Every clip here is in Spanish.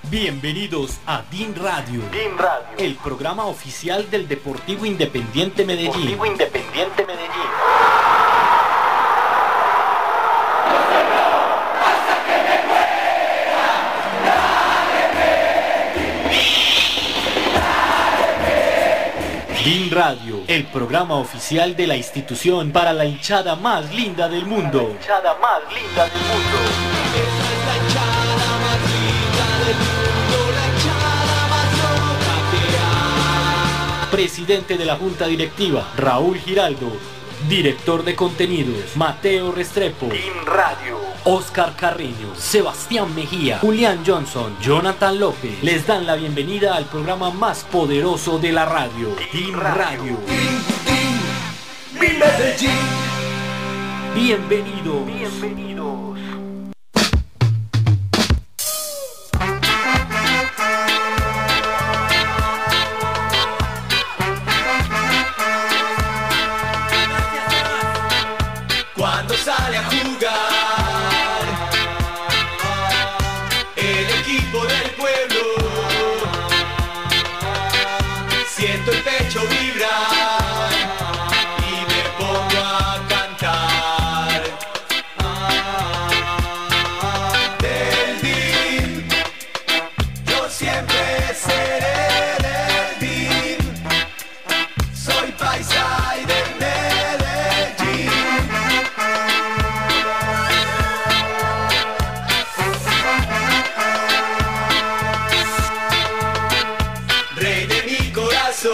Bienvenidos a DIN Radio. DIN Radio, el programa oficial del Deportivo Independiente Medellín. Deportivo Independiente Medellín. DIN Radio, el programa oficial de la institución para la hinchada más linda del mundo. La hinchada más linda del mundo. Presidente de la Junta Directiva, Raúl Giraldo. Director de Contenidos, Mateo Restrepo. DIN Radio, Oscar Carreño, Sebastián Mejía, Julián Johnson, Jonathan López. Les dan la bienvenida al programa más poderoso de la radio, DIN Radio. ¡Mi Medellín! Bienvenidos. Cuando sale a jugar el equipo del pueblo, siento el pecho vibrar y me pongo a cantar. Del DIN, yo siempre seré del DIN, soy paisa y de Medellín. Rey de mi corazón,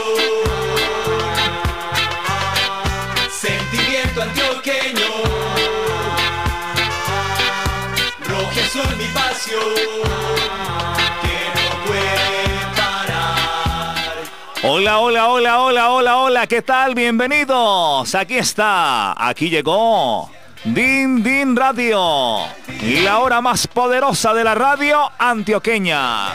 sentimiento antioqueño, rojo y azul mi pasión, que no puede parar. Hola, ¿qué tal? Bienvenidos, aquí llegó DIN Radio, y la hora más poderosa de la radio antioqueña.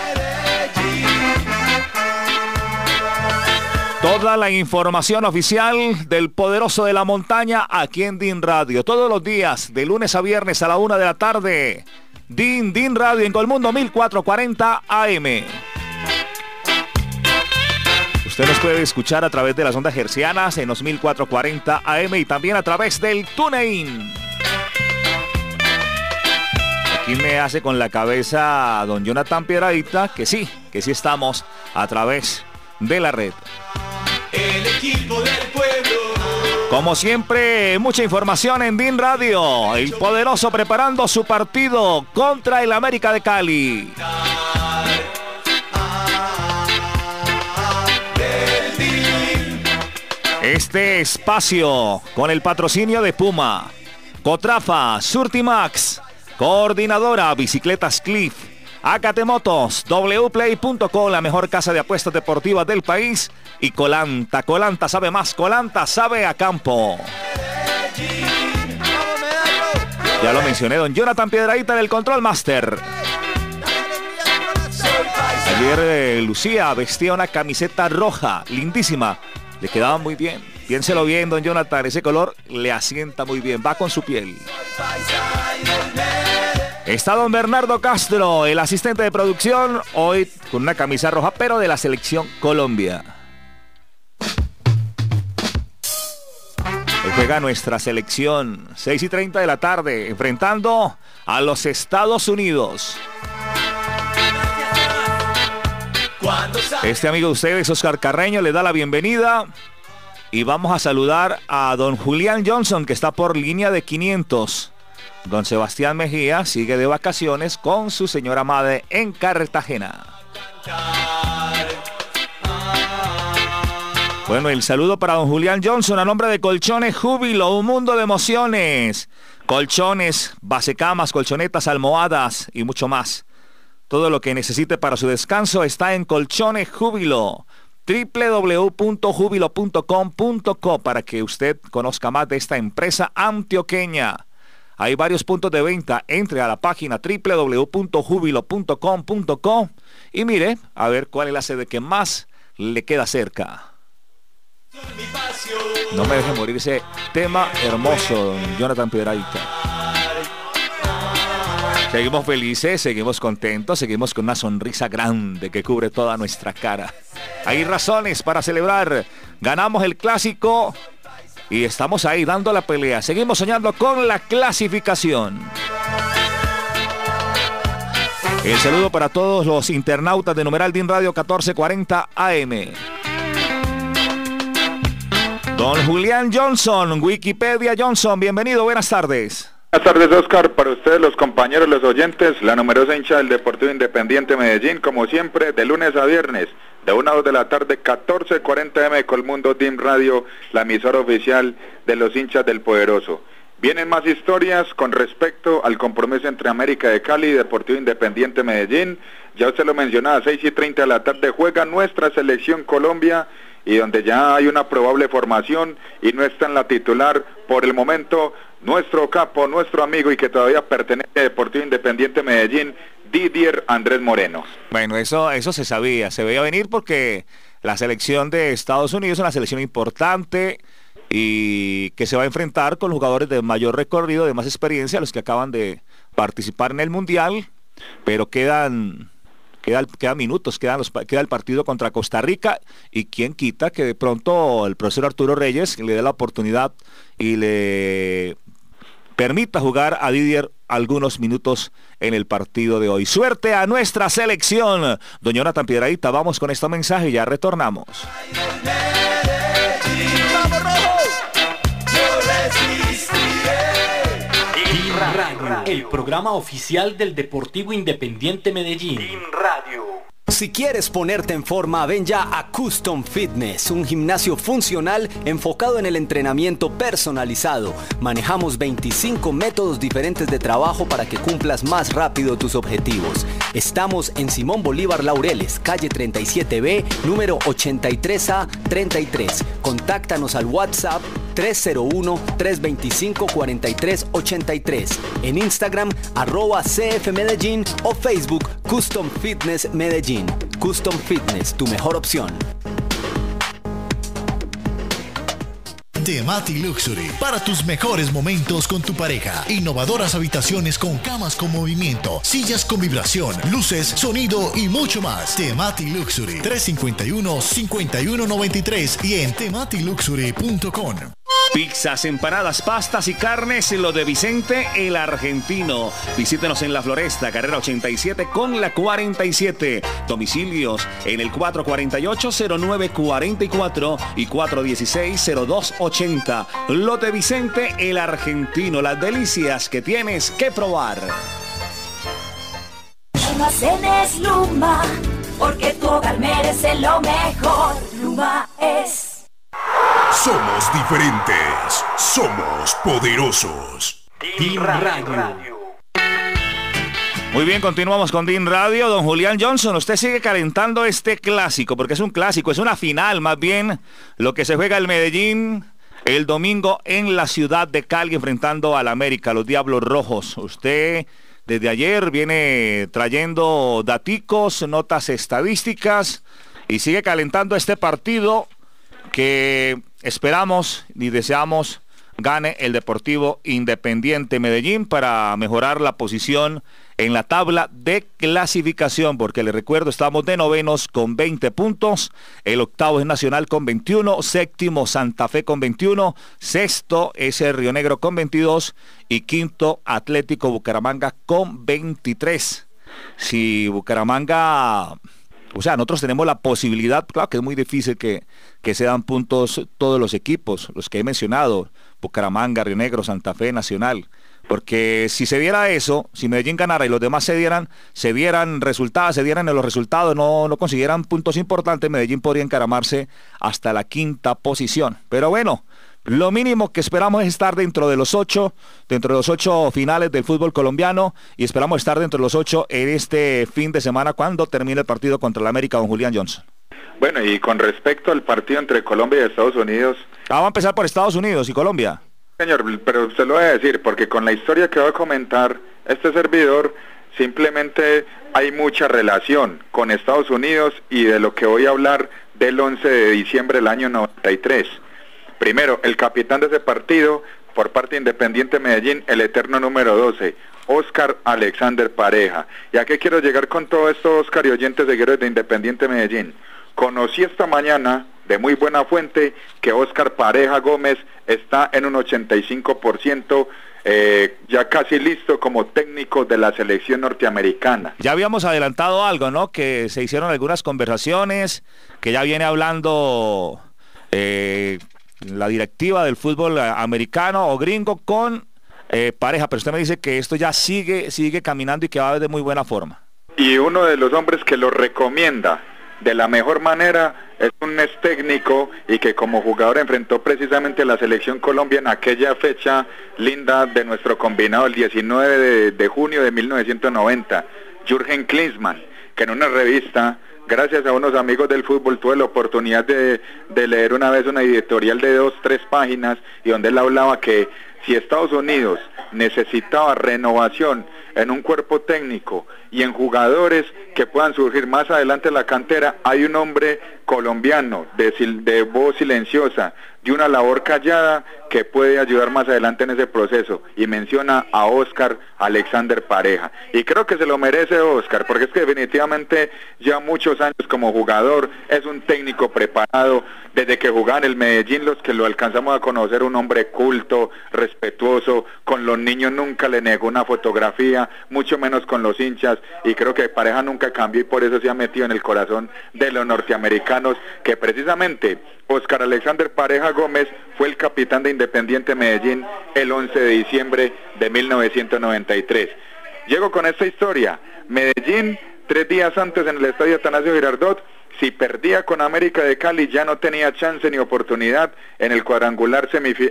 Toda la información oficial del poderoso de la montaña aquí en DIN Radio. Todos los días, de lunes a viernes a la 1 de la tarde. DIN Radio en todo el mundo, 1440 AM. Usted nos puede escuchar a través de las ondas hercianas en los 1440 AM y también a través del TuneIn. Aquí me hace con la cabeza don Jonathan Piedradita que sí estamos a través de la red. El equipo del pueblo. Como siempre, mucha información en DIN Radio. El poderoso preparando su partido contra el América de Cali. Este espacio con el patrocinio de Puma, Cotrafa, Surtimax, Coordinadora, Bicicletas Cliff, Acate Motos, wplay.co, la mejor casa de apuestas deportivas del país, y Colanta sabe más, Colanta sabe a campo. Ya lo mencioné, don Jonathan Piedradita del Control Master. Ayer Lucía vestía una camiseta roja, lindísima, le quedaba muy bien. Piénselo bien, don Jonathan, ese color le asienta muy bien, va con su piel. Está don Bernardo Castro, el asistente de producción, hoy con una camisa roja, pero de la selección Colombia. Hoy juega nuestra selección, 6:30 de la tarde, enfrentando a los Estados Unidos. Este amigo de ustedes, Oscar Carreño, le da la bienvenida. Y vamos a saludar a don Julián Johnson, que está por línea de 500. Don Sebastián Mejía sigue de vacaciones con su señora madre en Cartagena. Bueno, el saludo para don Julián Johnson a nombre de Colchones Júbilo, un mundo de emociones. Colchones, basecamas, colchonetas, almohadas y mucho más. Todo lo que necesite para su descanso está en Colchones Júbilo. www.jubilo.com.co para que usted conozca más de esta empresa antioqueña. Hay varios puntos de venta. Entre a la página www.jubilo.com.co y mire a ver cuál es la sede que más le queda cerca. No me deje morir ese tema hermoso, don Jonathan Piedradita. Seguimos felices, seguimos contentos, seguimos con una sonrisa grande que cubre toda nuestra cara. Hay razones para celebrar. Ganamos el clásico y estamos ahí dando la pelea. Seguimos soñando con la clasificación. El saludo para todos los internautas de numeral DIN Radio 1440 AM. Don Julián Johnson, Wikipedia Johnson, bienvenido, buenas tardes. Buenas tardes, Oscar, para ustedes, los compañeros, los oyentes, la numerosa hincha del Deportivo Independiente Medellín, como siempre, de lunes a viernes, de 1 a 2 de la tarde, 14:40 AM, Colmundo DIM Radio, la emisora oficial de los hinchas del Poderoso. Vienen más historias con respecto al compromiso entre América de Cali y Deportivo Independiente Medellín. Ya usted lo mencionaba, 6:30 de la tarde juega nuestra selección Colombia, y donde ya hay una probable formación y no está en la titular por el momento nuestro capo, nuestro amigo y que todavía pertenece a Deportivo Independiente Medellín, Didier Andrés Moreno. Bueno, eso se sabía, se veía venir porque la selección de Estados Unidos es una selección importante y que se va a enfrentar con jugadores de mayor recorrido, de más experiencia, los que acaban de participar en el Mundial, pero quedan minutos, queda el partido contra Costa Rica, y quién quita que de pronto el profesor Arturo Reyes le dé la oportunidad y le permita jugar a Didier algunos minutos en el partido de hoy. Suerte a nuestra selección. Doña Jonathan Piedradita, vamos con este mensaje y ya retornamos. DIN Radio, el programa oficial del Deportivo Independiente Medellín. DIN Radio. Si quieres ponerte en forma, ven ya a Custom Fitness, un gimnasio funcional enfocado en el entrenamiento personalizado. Manejamos 25 métodos diferentes de trabajo para que cumplas más rápido tus objetivos. Estamos en Simón Bolívar Laureles, calle 37B, número 83A33. Contáctanos al WhatsApp 301-325-4383. En Instagram, @CFMedellín o Facebook Custom Fitness Medellín. Custom Fitness, tu mejor opción. Temati Luxury, para tus mejores momentos con tu pareja. Innovadoras habitaciones con camas con movimiento, sillas con vibración, luces, sonido y mucho más. Temati Luxury, 351-5193 y en tematiluxury.com. Pizzas, empanadas, pastas y carnes, lo de Vicente el Argentino. Visítenos en La Floresta, carrera 87 con la 47. Domicilios en el 448-0944 y 416-0280. Lo de Vicente el Argentino, las delicias que tienes que probar. Almacenes Luma, porque tu hogar merece lo mejor. Luma es... Somos diferentes, somos poderosos. DIN Radio. Muy bien, continuamos con DIN Radio. Don Julián Johnson, usted sigue calentando este clásico, porque es un clásico, es una final más bien, lo que se juega el Medellín el domingo en la ciudad de Cali, enfrentando al América, los Diablos Rojos. Usted desde ayer viene trayendo daticos, notas estadísticas, y sigue calentando este partido que esperamos y deseamos gane el Deportivo Independiente Medellín para mejorar la posición en la tabla de clasificación, porque les recuerdo, estamos de novenos con 20 puntos, el octavo es Nacional con 21, séptimo Santa Fe con 21, sexto es el Río Negro con 22 y quinto Atlético Bucaramanga con 23. Si Bucaramanga... O sea, nosotros tenemos la posibilidad, claro que es muy difícil que se dan puntos todos los equipos, los que he mencionado, Bucaramanga, Río Negro, Santa Fe, Nacional, porque si se diera eso, si Medellín ganara y los demás se dieran en los resultados, no consiguieran puntos importantes, Medellín podría encaramarse hasta la quinta posición. Pero bueno, lo mínimo que esperamos es estar dentro de los ocho finales del fútbol colombiano, y esperamos estar dentro de los 8 en este fin de semana cuando termine el partido contra el América, don Julián Johnson. Bueno, y con respecto al partido entre Colombia y Estados Unidos... Vamos a empezar por Estados Unidos y Colombia. Señor, pero usted lo voy a decir, porque con la historia que voy a comentar, este servidor, simplemente hay mucha relación con Estados Unidos y de lo que voy a hablar del 11 de diciembre del año 93. Primero, el capitán de ese partido, por parte de Independiente Medellín, el eterno número 12, Oscar Alexander Pareja. ¿Y a qué quiero llegar con todo esto, Oscar y oyentes seguidores de Independiente Medellín? Conocí esta mañana de muy buena fuente que Oscar Pareja Gómez está en un 85%, ya casi listo como técnico de la selección norteamericana. Ya habíamos adelantado algo, ¿no? Que se hicieron algunas conversaciones, que ya viene hablando la directiva del fútbol americano o gringo con Pareja, pero usted me dice que esto ya sigue caminando y que va de muy buena forma. Y uno de los hombres que lo recomienda de la mejor manera es un ex técnico y que como jugador enfrentó precisamente a la selección Colombia en aquella fecha linda de nuestro combinado el 19 de junio de 1990, Jürgen Klinsmann, que en una revista, gracias a unos amigos del fútbol, tuve la oportunidad de leer una vez una editorial de 2-3 páginas y donde él hablaba que si Estados Unidos necesitaba renovación en un cuerpo técnico y en jugadores que puedan surgir más adelante en la cantera, hay un hombre colombiano de voz silenciosa, de una labor callada, que puede ayudar más adelante en ese proceso, y menciona a Oscar Alexander Pareja, y creo que se lo merece Oscar, porque es que definitivamente ya muchos años como jugador, es un técnico preparado, desde que jugaba en el Medellín, los que lo alcanzamos a conocer, un hombre culto, respetuoso, con los niños nunca le negó una fotografía, mucho menos con los hinchas, y creo que Pareja nunca cambió y por eso se ha metido en el corazón de los norteamericanos, que precisamente Oscar Alexander Pareja Gómez fue el capitán de Independiente Medellín el 11 de diciembre de 1993. Llego con esta historia. Medellín, 3 días antes en el estadio Atanasio Girardot, si perdía con América de Cali ya no tenía chance ni oportunidad en el cuadrangular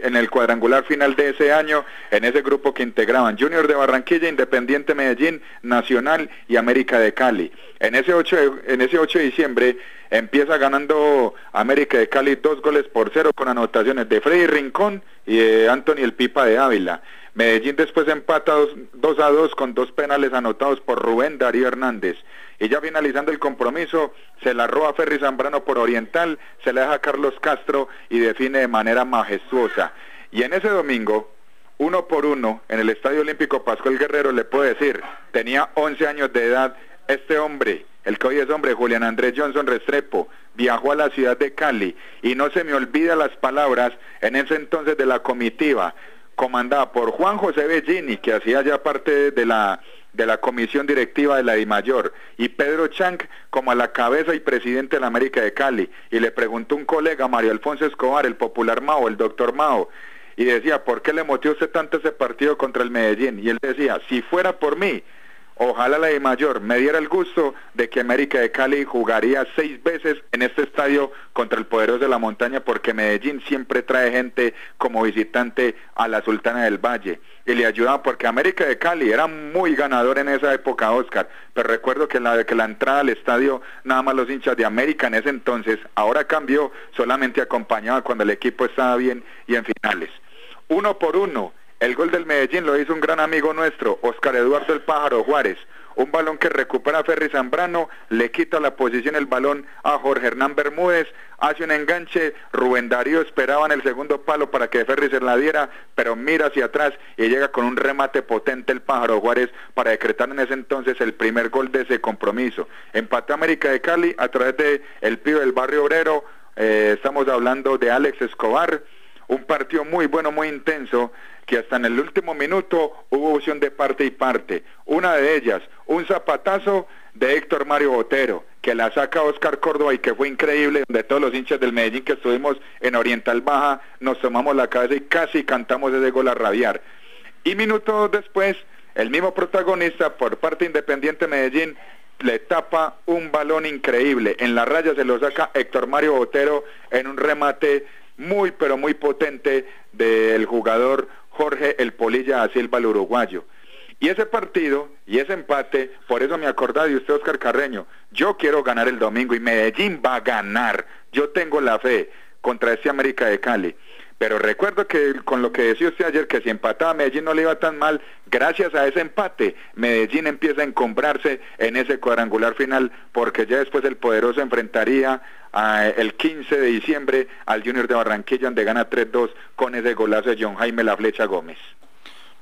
final de ese año, en ese grupo que integraban Junior de Barranquilla, Independiente Medellín, Nacional y América de Cali. En ese 8 de diciembre empieza ganando América de Cali 2-0 con anotaciones de Freddy Rincón y de Anthony El Pipa de Ávila. Medellín después empata 2-2 con 2 penales anotados por Rubén Darío Hernández. Y ya finalizando el compromiso, se la roba Ferry Zambrano por Oriental, se la deja a Carlos Castro y define de manera majestuosa. Y en ese domingo, 1-1, en el Estadio Olímpico Pascual Guerrero, le puedo decir, tenía 11 años de edad, este hombre, el que hoy es hombre, Julián Andrés Johnson Restrepo, viajó a la ciudad de Cali, y no se me olvida las palabras en ese entonces de la comitiva, comandada por Juan José Bellini, que hacía ya parte de la comisión directiva de la DIMAYOR, y Pedro Chanc como a la cabeza y presidente de la América de Cali, y le preguntó un colega, Mario Alfonso Escobar, el popular Mao, el doctor Mao, y decía, ¿por qué le motivó usted tanto ese partido contra el Medellín? Y él decía, si fuera por mí, ojalá la DIMAYOR me diera el gusto de que América de Cali jugaría 6 veces en este estadio contra el Poderoso de la Montaña, porque Medellín siempre trae gente como visitante a la Sultana del Valle, y le ayudaba porque América de Cali era muy ganador en esa época, Oscar, pero recuerdo que la entrada al estadio, nada más los hinchas de América en ese entonces, ahora cambió, solamente acompañaba cuando el equipo estaba bien y en finales. 1-1, el gol del Medellín lo hizo un gran amigo nuestro, Oscar Eduardo el Pájaro Juárez, un balón que recupera Ferry Zambrano, le quita la posición el balón a Jorge Hernán Bermúdez, hace un enganche, Rubén Darío esperaba en el segundo palo para que Ferry se la diera, pero mira hacia atrás y llega con un remate potente el Pájaro Juárez para decretar en ese entonces el primer gol de ese compromiso. Empató América de Cali a través de el pibe del Barrio Obrero, estamos hablando de Alex Escobar, un partido muy bueno, muy intenso, que hasta en el último minuto hubo opción de parte y parte. Una de ellas, un zapatazo de Héctor Mario Botero, que la saca Oscar Córdoba y que fue increíble, donde todos los hinchas del Medellín que estuvimos en Oriental Baja nos tomamos la cabeza y casi cantamos ese gol a rabiar. Y minutos después, el mismo protagonista por parte de Independiente Medellín le tapa un balón increíble. En la raya se lo saca Héctor Mario Botero en un remate muy pero muy potente del jugador Jorge El Polilla da Silva, el uruguayo. Y ese partido y ese empate, por eso me acordaba de usted, Oscar Carreño, yo quiero ganar el domingo y Medellín va a ganar, yo tengo la fe contra este América de Cali. Pero recuerdo que con lo que decía usted ayer, que si empataba Medellín no le iba tan mal, gracias a ese empate, Medellín empieza a encumbrarse en ese cuadrangular final, porque ya después el Poderoso enfrentaría el 15 de diciembre al Junior de Barranquilla, donde gana 3-2 con ese golazo de John Jaime La Flecha Gómez.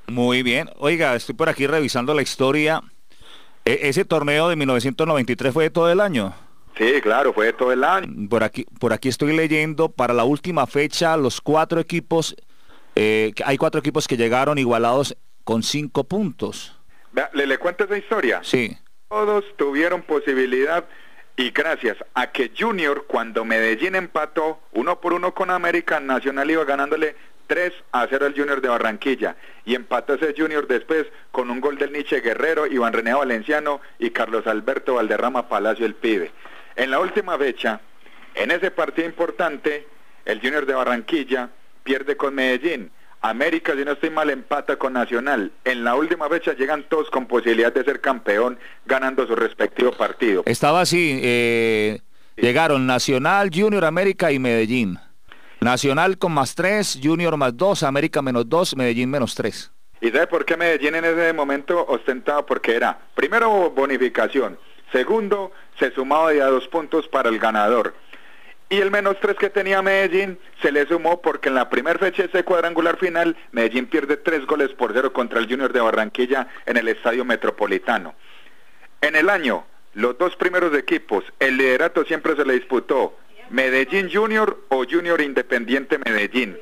Muy bien. Oiga, estoy por aquí revisando la historia. Ese torneo de 1993 fue de todo el año. Sí, claro, fue de todo el año. Por aquí estoy leyendo, para la última fecha, los 4 equipos, hay 4 equipos que llegaron igualados con 5 puntos. Vea, ¿le cuento esa historia? Sí. Todos tuvieron posibilidad y gracias a que Junior, cuando Medellín empató 1-1 con América, Nacional iba ganándole 3-0 al Junior de Barranquilla y empató ese Junior después con un gol del Nietzsche Guerrero, Iván René Valenciano y Carlos Alberto Valderrama Palacio el pibe. En la última fecha, en ese partido importante, el Junior de Barranquilla pierde con Medellín. América, si no estoy mal, empata con Nacional. En la última fecha llegan todos con posibilidad de ser campeón, ganando su respectivo partido. Estaba así, llegaron Nacional, Junior, América y Medellín. Nacional con +3, Junior +2, América -2, Medellín -3. ¿Y sabe por qué Medellín en ese momento ostentaba? Porque era, primero, bonificación. Segundo, se sumaba ya 2 puntos para el ganador. Y el -3 que tenía Medellín se le sumó porque en la primera fecha de ese cuadrangular final, Medellín pierde 3-0 contra el Junior de Barranquilla en el Estadio Metropolitano. En el año, los 2 primeros equipos, el liderato siempre se le disputó Medellín Junior o Junior Independiente Medellín.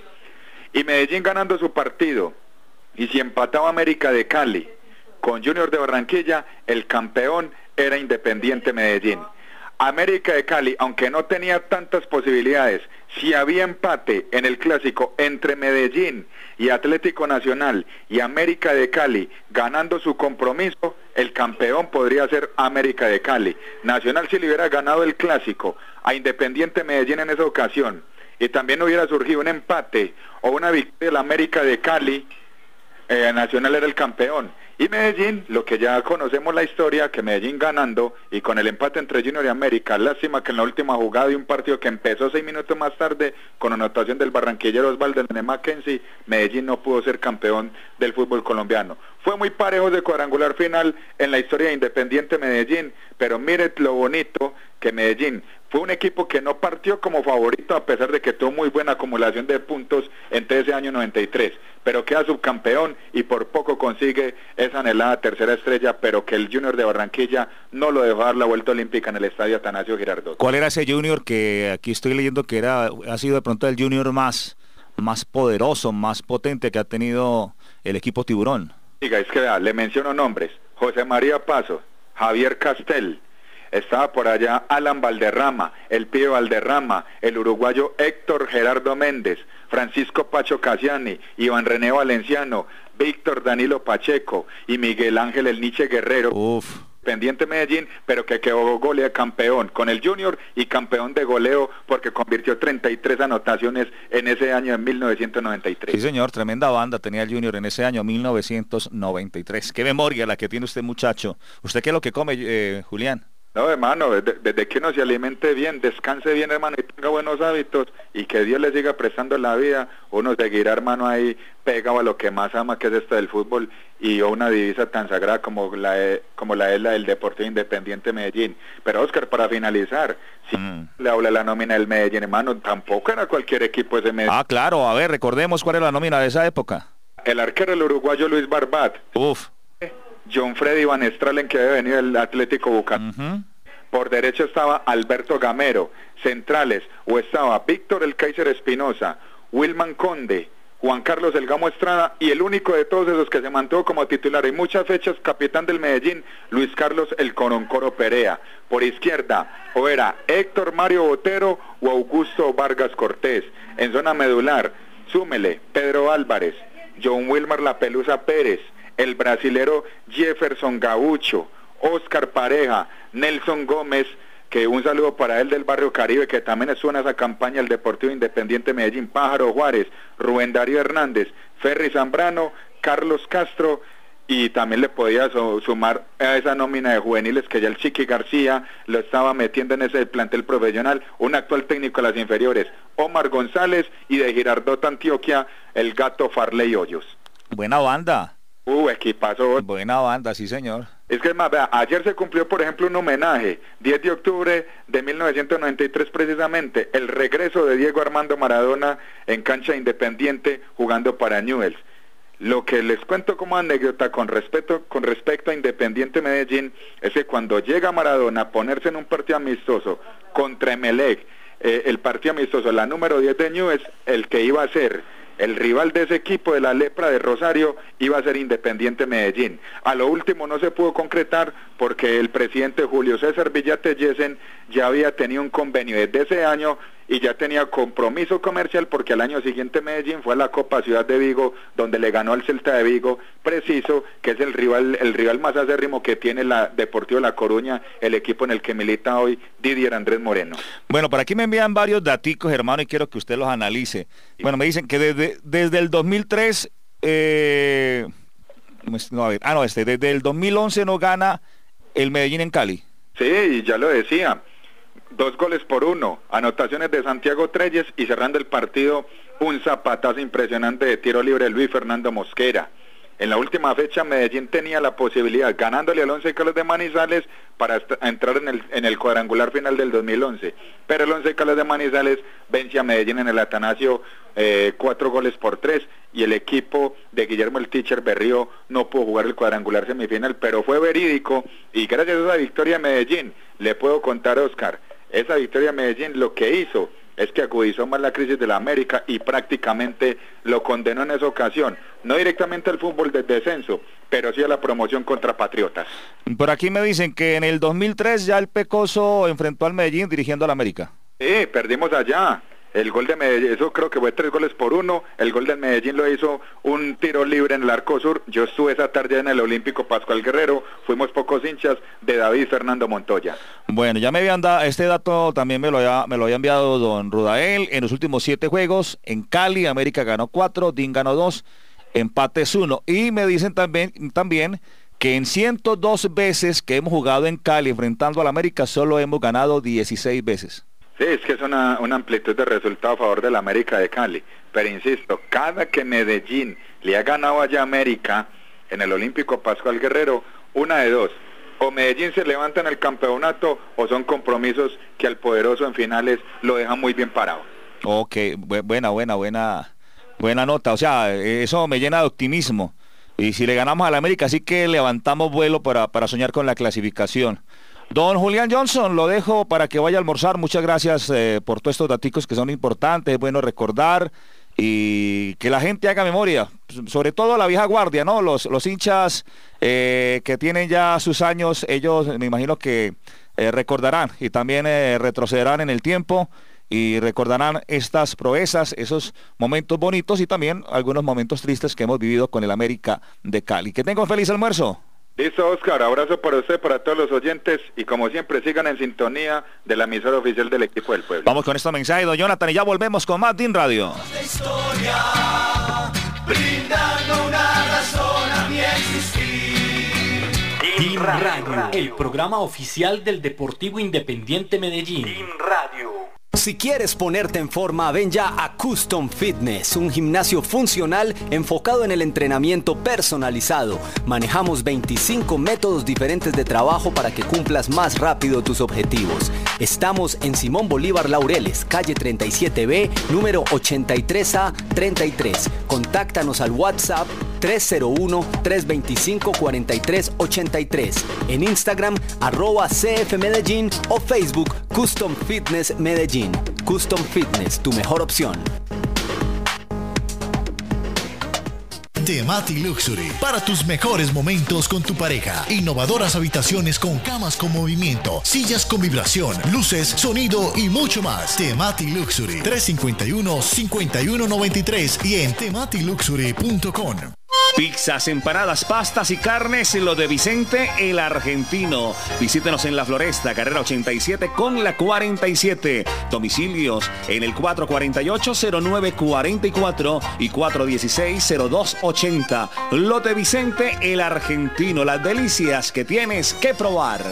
Y Medellín ganando su partido, y si empataba América de Cali con Junior de Barranquilla, el campeón era Independiente Medellín. América de Cali, aunque no tenía tantas posibilidades, si había empate en el clásico entre Medellín y Atlético Nacional y América de Cali ganando su compromiso, el campeón podría ser América de Cali. Nacional, si le hubiera ganado el clásico a Independiente Medellín en esa ocasión y también hubiera surgido un empate o una victoria de la América de Cali, Nacional era el campeón. Y Medellín, lo que ya conocemos la historia, que Medellín ganando y con el empate entre Junior y América, lástima que en la última jugada de un partido que empezó 6 minutos más tarde, con anotación del barranquillero Osvaldo Nene Mackenzie, Medellín no pudo ser campeón del fútbol colombiano. Fue muy parejo de cuadrangular final en la historia de Independiente Medellín, pero mire lo bonito que Medellín fue un equipo que no partió como favorito a pesar de que tuvo muy buena acumulación de puntos entre ese año 93, pero queda subcampeón y por poco consigue esa anhelada tercera estrella, pero que el Junior de Barranquilla no lo dejó dar la vuelta olímpica en el estadio Atanasio Girardot. ¿Cuál era ese Junior que aquí estoy leyendo que ha sido de pronto el Junior más poderoso, más potente que ha tenido el equipo Tiburón? Diga, es que vea, le menciono nombres: José María Paso, Javier Castel, estaba por allá Alan Valderrama, el pibe Valderrama, el uruguayo Héctor Gerardo Méndez, Francisco Pacho Casiani, Iván René Valenciano, Víctor Danilo Pacheco y Miguel Ángel el Nietzsche Guerrero. Pendiente Medellín, pero que quedó golea campeón con el Junior y campeón de goleo porque convirtió 33 anotaciones en ese año, en 1993. Sí, señor, tremenda banda tenía el Junior en ese año, 1993. Qué memoria la que tiene usted, muchacho. ¿Usted qué es lo que come, Julián? No, hermano, desde que uno se alimente bien, descanse bien, hermano, y tenga buenos hábitos, y que Dios le siga prestando la vida, uno seguirá, hermano, ahí pegado a lo que más ama, que es esto del fútbol, y una divisa tan sagrada como la es la del Deportivo Independiente Medellín. Pero, Oscar, para finalizar, si le habla la nómina del Medellín, hermano, tampoco era cualquier equipo ese Medellín. Ah, claro, a ver, recordemos cuál era la nómina de esa época. El arquero, el uruguayo Luis Barbat. John Freddy Van Estralen, que había venido del Atlético Bucaramanga. Por derecha estaba Alberto Gamero. Centrales, o estaba Víctor el Kaiser Espinosa, Wilman Conde, Juan Carlos El Gamo Estrada, y el único de todos esos que se mantuvo como titular en muchas fechas, capitán del Medellín, Luis Carlos El Coroncoro Perea. Por izquierda, o era Héctor Mario Botero o Augusto Vargas Cortés. En zona medular, súmele Pedro Álvarez, John Wilmar La Pelusa Pérez, el brasilero Jefferson Gaucho, Oscar Pareja, Nelson Gómez, que un saludo para él del Barrio Caribe, que también estuvo en esa campaña, el Deportivo Independiente Medellín, Pájaro Juárez, Rubén Darío Hernández, Ferry Zambrano, Carlos Castro, y también le podía sumar a esa nómina de juveniles que ya el Chiqui García lo estaba metiendo en ese plantel profesional, un actual técnico de las inferiores, Omar González, y de Girardot Antioquia, el Gato Farley Hoyos. Buena banda. Equipazo. Buena banda, sí, señor. Es que más, vea, ayer se cumplió, por ejemplo, un homenaje, 10 de octubre de 1993 precisamente, el regreso de Diego Armando Maradona en cancha Independiente jugando para Newell's. Lo que les cuento como anécdota con respecto a Independiente Medellín es que cuando llega Maradona a ponerse en un partido amistoso contra Emelec, el partido amistoso, la número 10 de Newell's, el que iba a ser el rival de ese equipo de la Lepra de Rosario iba a ser Independiente Medellín. A lo último no se pudo concretar porque el presidente Julio César Villatellesen ya había tenido un convenio desde ese año y ya tenía compromiso comercial porque al año siguiente Medellín fue a la Copa Ciudad de Vigo, donde le ganó al Celta de Vigo, preciso, que es el rival más acérrimo que tiene la Deportivo La Coruña, el equipo en el que milita hoy Didier Andrés Moreno. Bueno, por aquí me envían varios daticos, hermano, y quiero que usted los analice. Bueno, me dicen que desde el 2003, desde el 2011 no gana el Medellín en Cali. Sí, ya lo decía. 2-1, anotaciones de Santiago Treyes y cerrando el partido un zapatazo impresionante de tiro libre de Luis Fernando Mosquera. En la última fecha Medellín tenía la posibilidad, ganándole al Once Caldas de Manizales, para entrar en el cuadrangular final del 2011, pero el Once Caldas de Manizales vence a Medellín en el Atanasio 4-3 y el equipo de Guillermo el Teacher Berrío no pudo jugar el cuadrangular semifinal, pero fue verídico y gracias a esa victoria de Medellín, le puedo contar, Oscar, esa victoria de Medellín lo que hizo es que agudizó más la crisis de la América y prácticamente lo condenó en esa ocasión, no directamente al fútbol del descenso, pero sí a la promoción contra Patriotas. Por aquí me dicen que en el 2003 ya el Pecoso enfrentó al Medellín dirigiendo al América. Sí, perdimos allá. El gol de Medellín, eso creo que fue 3-1, el gol del Medellín lo hizo un tiro libre en el arco sur, yo estuve esa tarde en el Olímpico Pascual Guerrero, fuimos pocos hinchas de David Fernando Montoya. Bueno, ya me habían dado, este dato también me lo había enviado don Rudael, en los últimos 7 juegos, en Cali, América ganó 4, DIN ganó 2, empates 1, y me dicen también que en 102 veces que hemos jugado en Cali enfrentando al América, solo hemos ganado 16 veces. Sí, es que es una amplitud de resultado a favor de la América de Cali, pero insisto, cada que Medellín le ha ganado allá a América en el Olímpico Pascual Guerrero, una de dos, o Medellín se levanta en el campeonato o son compromisos que al poderoso en finales lo dejan muy bien parado. Ok, buena nota, o sea, eso me llena de optimismo, y si le ganamos a la América, sí que levantamos vuelo para soñar con la clasificación. Don Julián Johnson, lo dejo para que vaya a almorzar. Muchas gracias por todos estos daticos que son importantes, es bueno recordar y que la gente haga memoria, sobre todo la vieja guardia, ¿no? Los hinchas que tienen ya sus años, ellos me imagino que recordarán y también retrocederán en el tiempo y recordarán estas proezas, esos momentos bonitos y también algunos momentos tristes que hemos vivido con el América de Cali. Que tengan un feliz almuerzo. Listo, Oscar, abrazo para usted, para todos los oyentes y como siempre sigan en sintonía de la emisora oficial del equipo del pueblo. Vamos con este mensaje, don Jonathan, y ya volvemos con más DIN Radio. La historia, brindando una razón a mi existir. DIN Radio, el programa oficial del Deportivo Independiente Medellín. DIN Radio. Si quieres ponerte en forma, ven ya a Custom Fitness, un gimnasio funcional enfocado en el entrenamiento personalizado. Manejamos 25 métodos diferentes de trabajo para que cumplas más rápido tus objetivos. Estamos en Simón Bolívar Laureles, calle 37B, número 83A33. Contáctanos al WhatsApp 301-325-4383. En Instagram, @CFMedellín o Facebook, Custom Fitness Medellín. Custom Fitness, tu mejor opción. Temati Luxury, para tus mejores momentos con tu pareja. Innovadoras habitaciones con camas con movimiento, sillas con vibración, luces, sonido y mucho más. Temati Luxury, 351-5193 y en tematiluxury.com. Pizzas, empanadas, pastas y carnes, lo de Vicente el Argentino. Visítenos en La Floresta, carrera 87 con la 47. Domicilios en el 448-0944 y 416-0280. Lo de Vicente el Argentino, las delicias que tienes que probar.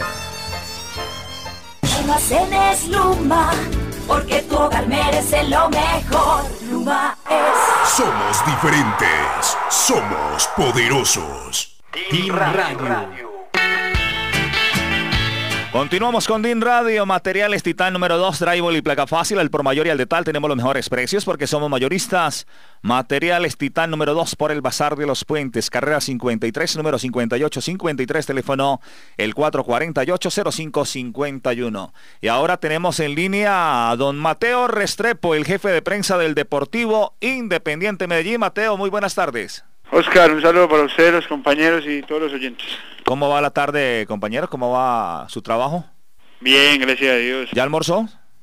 Almacenes Luma, porque tu hogar merece lo mejor. Luma es. Somos diferentes. Somos poderosos. DIN Radio. Continuamos con DIN Radio, materiales Titán número 2, drywall y placa fácil, al por mayor y al detal tenemos los mejores precios porque somos mayoristas. Materiales Titán número 2 por el Bazar de los Puentes, carrera 53, número 5853, teléfono el 448-0551. Y ahora tenemos en línea a don Mateo Restrepo, el jefe de prensa del Deportivo Independiente Medellín. Mateo, muy buenas tardes. Oscar, un saludo para ustedes, los compañeros y todos los oyentes. ¿Cómo va la tarde, compañeros? ¿Cómo va su trabajo? Bien, gracias a Dios. ¿Ya almorzó?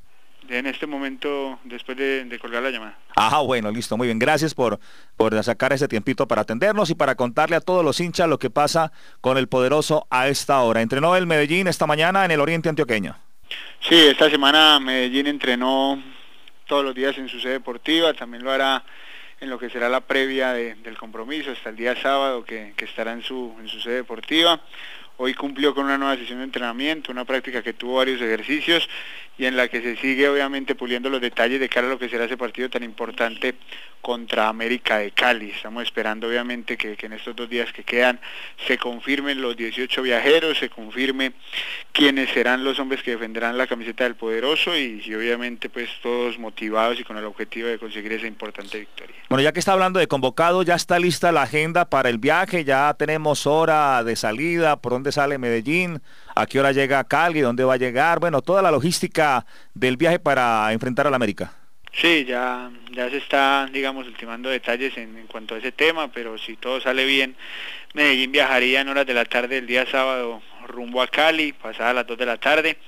En este momento, después de colgar la llamada. Ah, bueno, listo, muy bien. Gracias por sacar ese tiempito para atendernos y para contarle a todos los hinchas lo que pasa con el poderoso a esta hora. Entrenó el Medellín esta mañana en el Oriente Antioqueño. Sí, esta semana Medellín entrenó todos los días en su sede deportiva, también lo hará en lo que será la previa del compromiso hasta el día sábado que estará en su sede deportiva. Hoy cumplió con una nueva sesión de entrenamiento, una práctica que tuvo varios ejercicios y en la que se sigue obviamente puliendo los detalles de cara a lo que será ese partido tan importante contra América de Cali. Estamos esperando obviamente que en estos 2 días que quedan se confirmen los 18 viajeros, se confirme quiénes serán los hombres que defenderán la camiseta del poderoso y obviamente pues todos motivados y con el objetivo de conseguir esa importante victoria. Bueno, ya que está hablando de convocado, ya está lista la agenda para el viaje, ya tenemos hora de salida, por dónde sale Medellín, a qué hora llega a Cali, dónde va a llegar, bueno, toda la logística del viaje para enfrentar al América. Sí, ya se está, digamos, ultimando detalles en cuanto a ese tema, pero si todo sale bien, Medellín viajaría en horas de la tarde el día sábado rumbo a Cali, pasada las 2 de la tarde,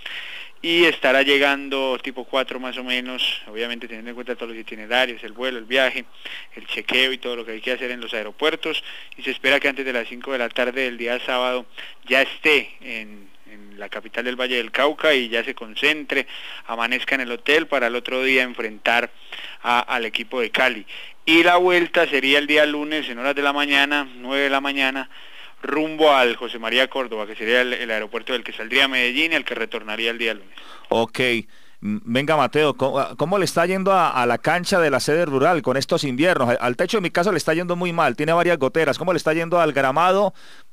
y estará llegando tipo 4 más o menos, obviamente teniendo en cuenta todos los itinerarios, el vuelo, el viaje, el chequeo y todo lo que hay que hacer en los aeropuertos, y se espera que antes de las 5 de la tarde del día sábado ya esté en la capital del Valle del Cauca y ya se concentre, amanezca en el hotel para el otro día enfrentar al equipo de Cali. Y la vuelta sería el día lunes en horas de la mañana, 9 de la mañana, rumbo al José María Córdoba, que sería el aeropuerto del que saldría a Medellín y al que retornaría el día lunes. Ok, venga Mateo, ¿cómo le está yendo a la cancha de la sede rural con estos inviernos? Al techo de mi casa le está yendo muy mal, tiene varias goteras. ¿Cómo le está yendo al gramado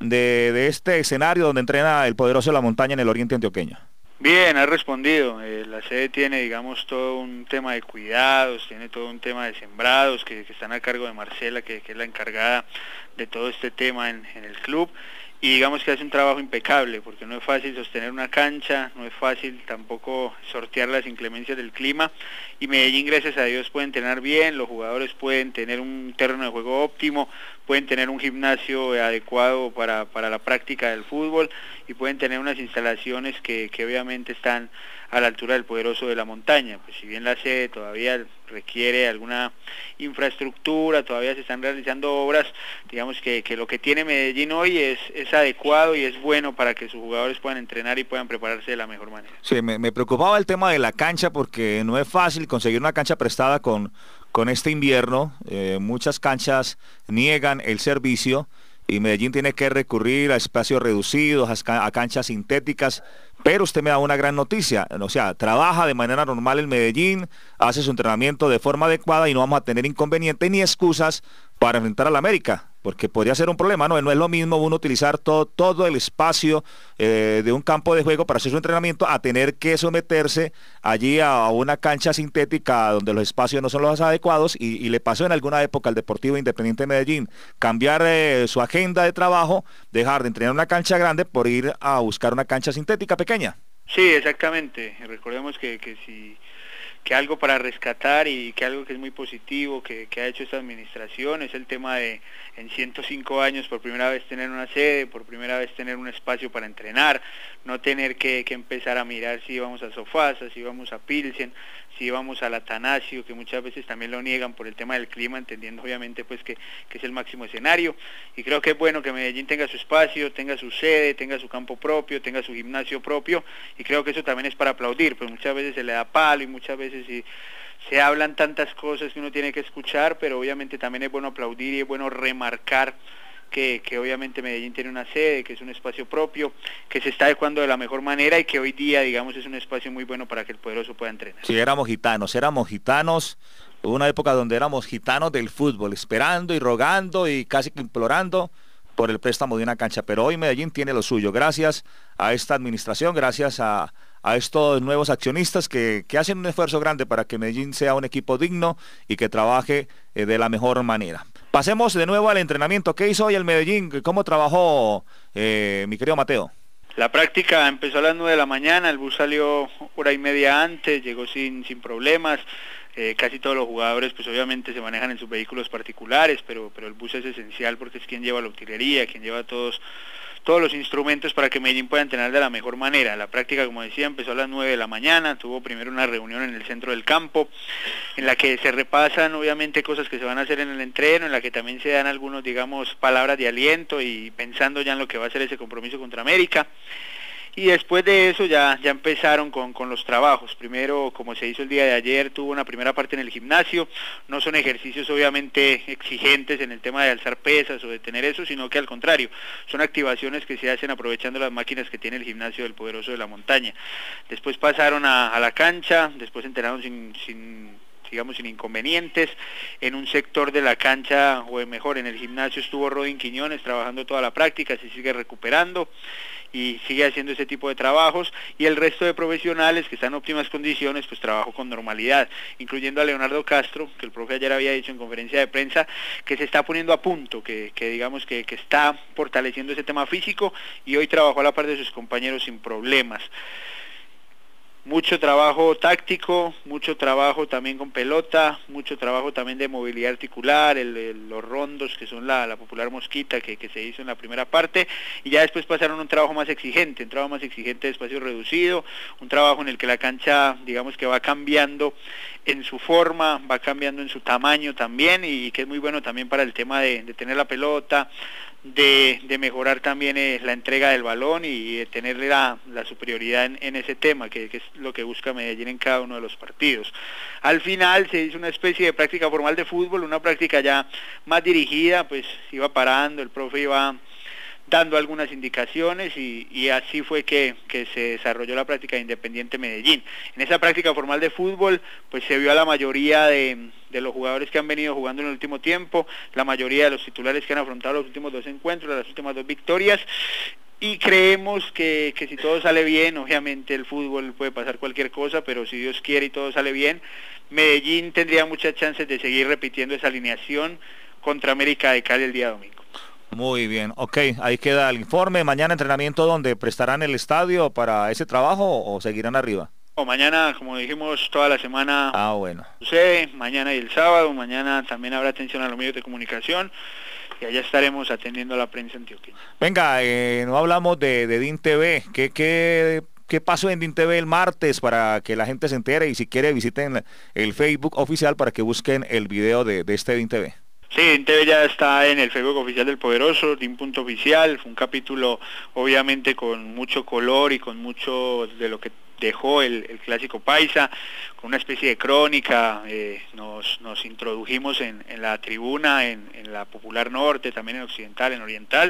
de este escenario donde entrena el poderoso de la montaña en el Oriente Antioqueño? Bien, ha respondido. La sede tiene, digamos, todo un tema de cuidados, tiene todo un tema de sembrados que están a cargo de Marcela, que es la encargada de todo este tema en el club, y digamos que hace un trabajo impecable, porque no es fácil sostener una cancha, no es fácil tampoco sortear las inclemencias del clima, y Medellín, gracias a Dios, puede entrenar bien, los jugadores pueden tener un terreno de juego óptimo, pueden tener un gimnasio adecuado para la práctica del fútbol, y pueden tener unas instalaciones que obviamente están a la altura del poderoso de la montaña. Pues si bien la sede todavía requiere alguna infraestructura, todavía se están realizando obras, digamos que lo que tiene Medellín hoy es adecuado y es bueno para que sus jugadores puedan entrenar y puedan prepararse de la mejor manera. Sí, me preocupaba el tema de la cancha porque no es fácil conseguir una cancha prestada con este invierno. Muchas canchas niegan el servicio y Medellín tiene que recurrir a espacios reducidos, a canchas sintéticas, pero usted me da una gran noticia, o sea, trabaja de manera normal en Medellín, hace su entrenamiento de forma adecuada y no vamos a tener inconvenientes ni excusas para enfrentar al América, porque podría ser un problema, no es lo mismo uno utilizar todo el espacio de un campo de juego para hacer su entrenamiento a tener que someterse allí a una cancha sintética donde los espacios no son los adecuados y le pasó en alguna época al Deportivo Independiente de Medellín, cambiar su agenda de trabajo, dejar de entrenar una cancha grande por ir a buscar una cancha sintética pequeña. Sí, exactamente, recordemos que algo para rescatar y que algo que es muy positivo que ha hecho esta administración es el tema de en 105 años por primera vez tener una sede, por primera vez tener un espacio para entrenar, no tener que empezar a mirar si vamos a Sofasa, si vamos a Pilsen, si vamos al Atanasio, que muchas veces también lo niegan por el tema del clima, entendiendo obviamente pues que es el máximo escenario, y creo que es bueno que Medellín tenga su espacio, tenga su sede, tenga su campo propio, tenga su gimnasio propio, y creo que eso también es para aplaudir, pues muchas veces se le da palo y muchas veces se hablan tantas cosas que uno tiene que escuchar, pero obviamente también es bueno aplaudir y es bueno remarcar que obviamente Medellín tiene una sede, que es un espacio propio, que se está adecuando de la mejor manera y que hoy día, digamos, es un espacio muy bueno para que el poderoso pueda entrenar. Sí, éramos gitanos, hubo una época donde éramos gitanos del fútbol, esperando y rogando y casi que implorando por el préstamo de una cancha, pero hoy Medellín tiene lo suyo, gracias a esta administración, gracias a estos nuevos accionistas que hacen un esfuerzo grande para que Medellín sea un equipo digno y que trabaje de la mejor manera. Pasemos de nuevo al entrenamiento. ¿Qué hizo hoy el Medellín? ¿Cómo trabajó mi querido Mateo? La práctica empezó a las 9 de la mañana, el bus salió hora y media antes, llegó sin problemas. Casi todos los jugadores pues obviamente se manejan en sus vehículos particulares, pero el bus es esencial porque es quien lleva la utilería, quien lleva todos los instrumentos para que Medellín pueda entrenar de la mejor manera. La práctica, como decía, empezó a las 9 de la mañana, tuvo primero una reunión en el centro del campo, en la que se repasan obviamente cosas que se van a hacer en el entreno, en la que también se dan algunos, digamos, palabras de aliento y pensando ya en lo que va a ser ese compromiso contra América. Y después de eso ya empezaron con los trabajos. Primero, como se hizo el día de ayer, tuvo una primera parte en el gimnasio. No son ejercicios obviamente exigentes en el tema de alzar pesas o de tener eso, sino que al contrario, son activaciones que se hacen aprovechando las máquinas que tiene el gimnasio del Poderoso de la Montaña. Después pasaron a la cancha, después entrenaron sin inconvenientes. En un sector de la cancha, o mejor, en el gimnasio estuvo Rodin Quiñones trabajando toda la práctica, se sigue recuperando y sigue haciendo ese tipo de trabajos, y el resto de profesionales que están en óptimas condiciones pues trabajó con normalidad, incluyendo a Leonardo Castro, que el profe ayer había dicho en conferencia de prensa que se está poniendo a punto, que digamos que está fortaleciendo ese tema físico, y hoy trabajó a la par de sus compañeros sin problemas. Mucho trabajo táctico, mucho trabajo también con pelota, mucho trabajo también de movilidad articular, los rondos que son la popular mosquita que se hizo en la primera parte, y ya después pasaron a un trabajo más exigente, de espacio reducido, un trabajo en el que la cancha digamos que va cambiando en su forma, va cambiando en su tamaño también, y que es muy bueno también para el tema de tener la pelota, de mejorar también la entrega del balón y de tener la superioridad en ese tema, que es lo que busca Medellín en cada uno de los partidos. Al final se hizo una especie de práctica formal de fútbol, una práctica ya más dirigida, pues iba parando, el profe iba dando algunas indicaciones y así fue que se desarrolló la práctica de Independiente Medellín. En esa práctica formal de fútbol pues se vio a la mayoría de los jugadores que han venido jugando en el último tiempo, la mayoría de los titulares que han afrontado los últimos 2 encuentros, las últimas 2 victorias, y creemos que si todo sale bien, obviamente el fútbol puede pasar cualquier cosa, pero si Dios quiere y todo sale bien, Medellín tendría muchas chances de seguir repitiendo esa alineación contra América de Cali el día domingo. Muy bien, ok, ahí queda el informe. Mañana entrenamiento, ¿donde prestarán el estadio para ese trabajo o seguirán arriba? Mañana, como dijimos, toda la semana bueno. sucede, mañana y el sábado. Mañana también habrá atención a los medios de comunicación y allá estaremos atendiendo a la prensa antioqueña. Venga, no hablamos de DIN TV. ¿Qué pasó en DIN TV el martes para que la gente se entere? Y si quiere visiten el Facebook oficial para que busquen el video de este DIN TV. Sí, DIN TV ya está en el Facebook oficial del Poderoso, DIN.oficial. Fue un capítulo obviamente con mucho color y con mucho de lo que dejó el clásico paisa, con una especie de crónica. Nos introdujimos en la tribuna, en la Popular Norte, también en Occidental, en Oriental,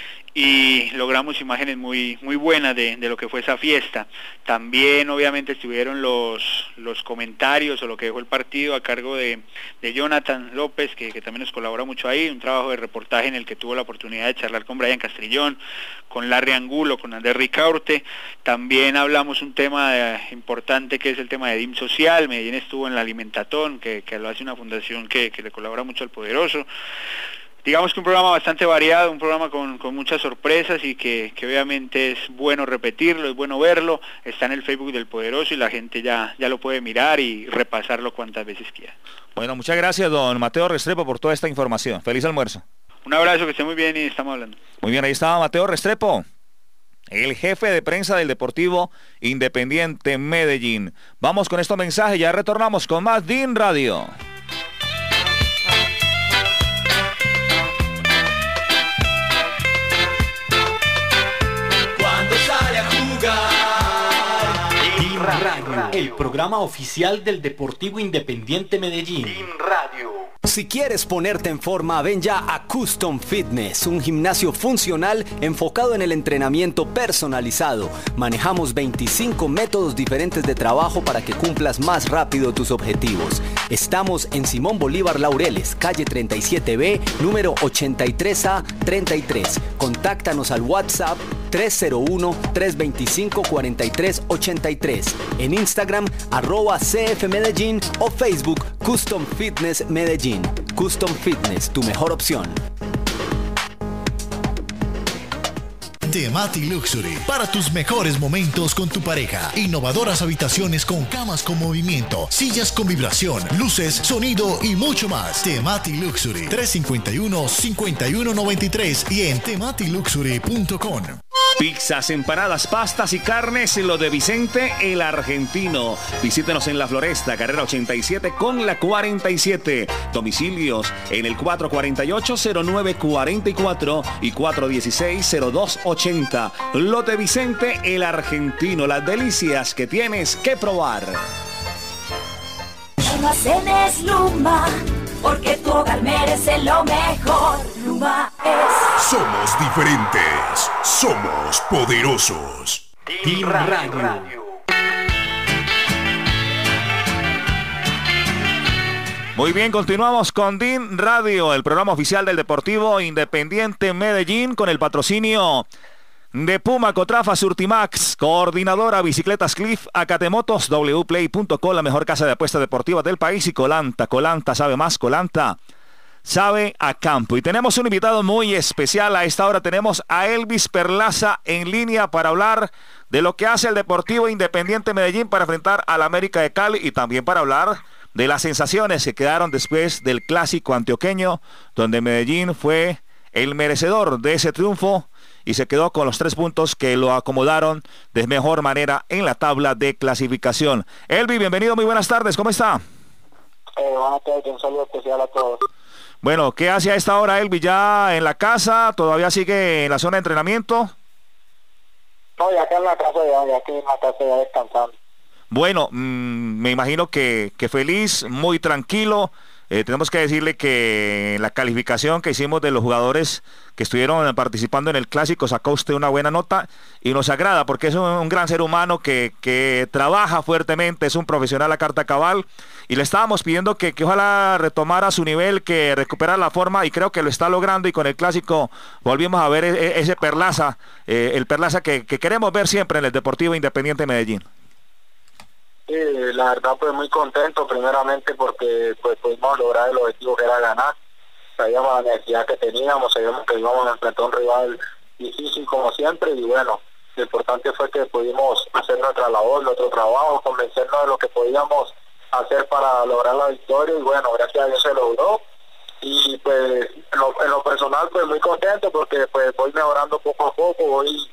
y logramos imágenes muy buenas de lo que fue esa fiesta. También obviamente estuvieron los comentarios o lo que dejó el partido a cargo de Jonathan López, que también nos colabora mucho ahí, un trabajo de reportaje en el que tuvo la oportunidad de charlar con Brian Castrillón, con Larry Angulo, con Andrés Ricaurte. También hablamos un tema importante que es el tema de DIM Social. Medellín estuvo en la Alimentatón, que lo hace una fundación que le colabora mucho al Poderoso. Digamos que un programa bastante variado, un programa con muchas sorpresas y que obviamente es bueno repetirlo, es bueno verlo. Está en el Facebook del Poderoso y la gente ya lo puede mirar y repasarlo cuantas veces quiera. Bueno, muchas gracias, don Mateo Restrepo, por toda esta información. Feliz almuerzo. Un abrazo, que esté muy bien y estamos hablando. Muy bien, ahí estaba Mateo Restrepo, el jefe de prensa del Deportivo Independiente Medellín. Vamos con estos mensajes, ya retornamos con más DIN Radio. Radio, el programa oficial del Deportivo Independiente Medellín. DIN Radio. Si quieres ponerte en forma, ven ya a Custom Fitness, un gimnasio funcional enfocado en el entrenamiento personalizado. Manejamos 25 métodos diferentes de trabajo para que cumplas más rápido tus objetivos. Estamos en Simón Bolívar Laureles, calle 37B, número 83A33. Contáctanos al WhatsApp 301-325-4383. En Instagram, @CFMedellín o Facebook Custom Fitness Medellín. Custom Fitness, tu mejor opción. Temati Luxury, para tus mejores momentos con tu pareja. Innovadoras habitaciones con camas con movimiento, sillas con vibración, luces, sonido y mucho más. Temati Luxury, 351-5193 y en tematiluxury.com. Pizzas, empanadas, pastas y carnes, lo de Vicente el Argentino. Visítenos en La Floresta, carrera 87 con la 47. Domicilios en el 448-0944 y 416-0280. Lo de Vicente el Argentino, las delicias que tienes que probar. Almacenes Luma, porque tu hogar merece lo mejor. Luma es. Somos diferentes. Somos poderosos. DIM Radio. Muy bien, continuamos con DIM Radio, el programa oficial del Deportivo Independiente Medellín, con el patrocinio de Puma, Cotrafa, Surtimax, Coordinadora, Bicicletas Cliff, Acatemotos, wplay.co, la mejor casa de apuestas deportivas del país, y Colanta. Colanta sabe más, Colanta sabe a campo. Y tenemos un invitado muy especial. A esta hora tenemos a Elvis Perlaza en línea para hablar de lo que hace el Deportivo Independiente Medellín para enfrentar al América de Cali, y también para hablar de las sensaciones que quedaron después del clásico antioqueño, donde Medellín fue el merecedor de ese triunfo y se quedó con los 3 puntos que lo acomodaron de mejor manera en la tabla de clasificación. Elvis, bienvenido, muy buenas tardes, ¿cómo está? Buenas tardes, un saludo especial a todos. Bueno, ¿qué hace a esta hora, Elvis? ¿Ya en la casa? ¿Todavía sigue en la zona de entrenamiento? No, ya acá en la casa, ya estoy en la casa ya descansando. Bueno, me imagino que feliz, muy tranquilo. Tenemos que decirle que la calificación que hicimos de los jugadores que estuvieron participando en el clásico sacó usted una buena nota y nos agrada porque es un gran ser humano que trabaja fuertemente, es un profesional a carta cabal, y le estábamos pidiendo que ojalá retomara su nivel, que recuperara la forma, y creo que lo está logrando, y con el clásico volvimos a ver ese Perlaza, el Perlaza que queremos ver siempre en el Deportivo Independiente Medellín. Sí, la verdad pues muy contento primeramente porque pues pudimos lograr el objetivo que era ganar. Sabíamos la necesidad que teníamos, sabíamos que íbamos a enfrentar a un rival difícil como siempre, y bueno, lo importante fue que pudimos hacer nuestra labor, nuestro trabajo, convencernos de lo que podíamos hacer para lograr la victoria, y bueno, gracias a Dios se logró. Y pues en lo personal pues muy contento porque pues voy mejorando poco a poco, voy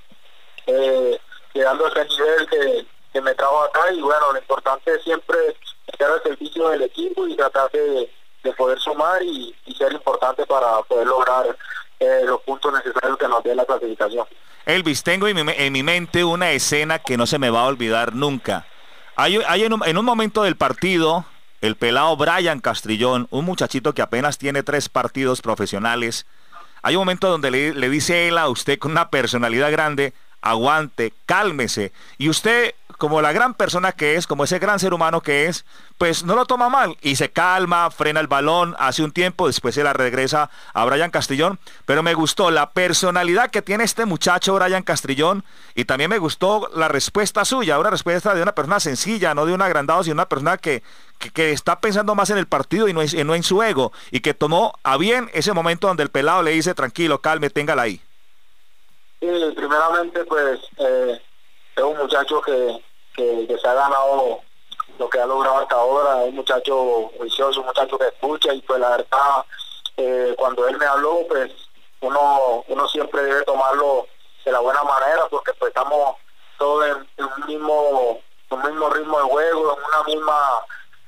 llegando a ese nivel que me trajo acá, y bueno, lo importante es siempre estar al servicio del equipo y tratar de poder sumar y ser importante para poder lograr los puntos necesarios que nos dé la clasificación. Elvis, tengo en mi mente una escena que no se me va a olvidar nunca. Hay en un momento del partido, el pelado Brian Castrillón, un muchachito que apenas tiene 3 partidos profesionales, hay un momento donde le dice él a usted con una personalidad grande: aguante, cálmese, y usted, como la gran persona que es, como ese gran ser humano que es, pues no lo toma mal y se calma, frena el balón, hace un tiempo, después se la regresa a Brian Castrillón. Pero me gustó la personalidad que tiene este muchacho Brian Castrillón, y también me gustó la respuesta suya, una respuesta de una persona sencilla, no de un agrandado, sino una persona que está pensando más en el partido y no en su ego, y que tomó a bien ese momento donde el pelado le dice: tranquilo, calme, téngala ahí. Sí, primeramente pues es un muchacho que se ha ganado lo que ha logrado hasta ahora, es un muchacho juicioso, un muchacho que escucha, y pues la verdad cuando él me habló pues uno siempre debe tomarlo de la buena manera, porque pues estamos todos en un mismo ritmo de juego, en una misma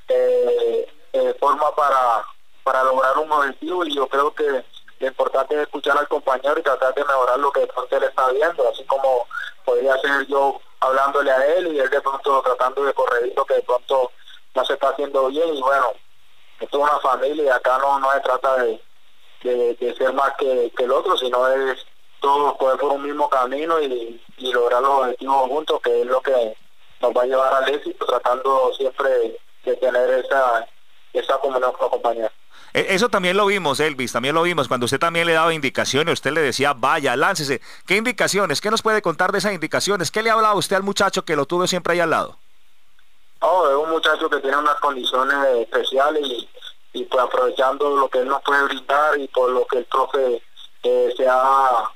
forma para lograr un objetivo, y yo creo que lo importante es escuchar al compañero y tratar de mejorar lo que de pronto él está viendo, así como podría ser yo hablándole a él y él de pronto tratando de corregir lo que de pronto no se está haciendo bien. Y bueno, esto es una familia y acá no se trata de ser más que el otro, sino es todos poder por un mismo camino y lograr los objetivos juntos, que es lo que nos va a llevar al éxito, tratando siempre de tener esa comunión con los compañeros. Eso también lo vimos, Elvis, también lo vimos, cuando usted también le daba indicaciones, usted le decía, vaya, láncese. ¿Qué indicaciones? ¿Qué nos puede contar de esas indicaciones? ¿Qué le hablaba usted al muchacho que lo tuvo siempre ahí al lado? Oh, es un muchacho que tiene unas condiciones especiales y pues aprovechando lo que él nos puede brindar y por lo que el profe se ha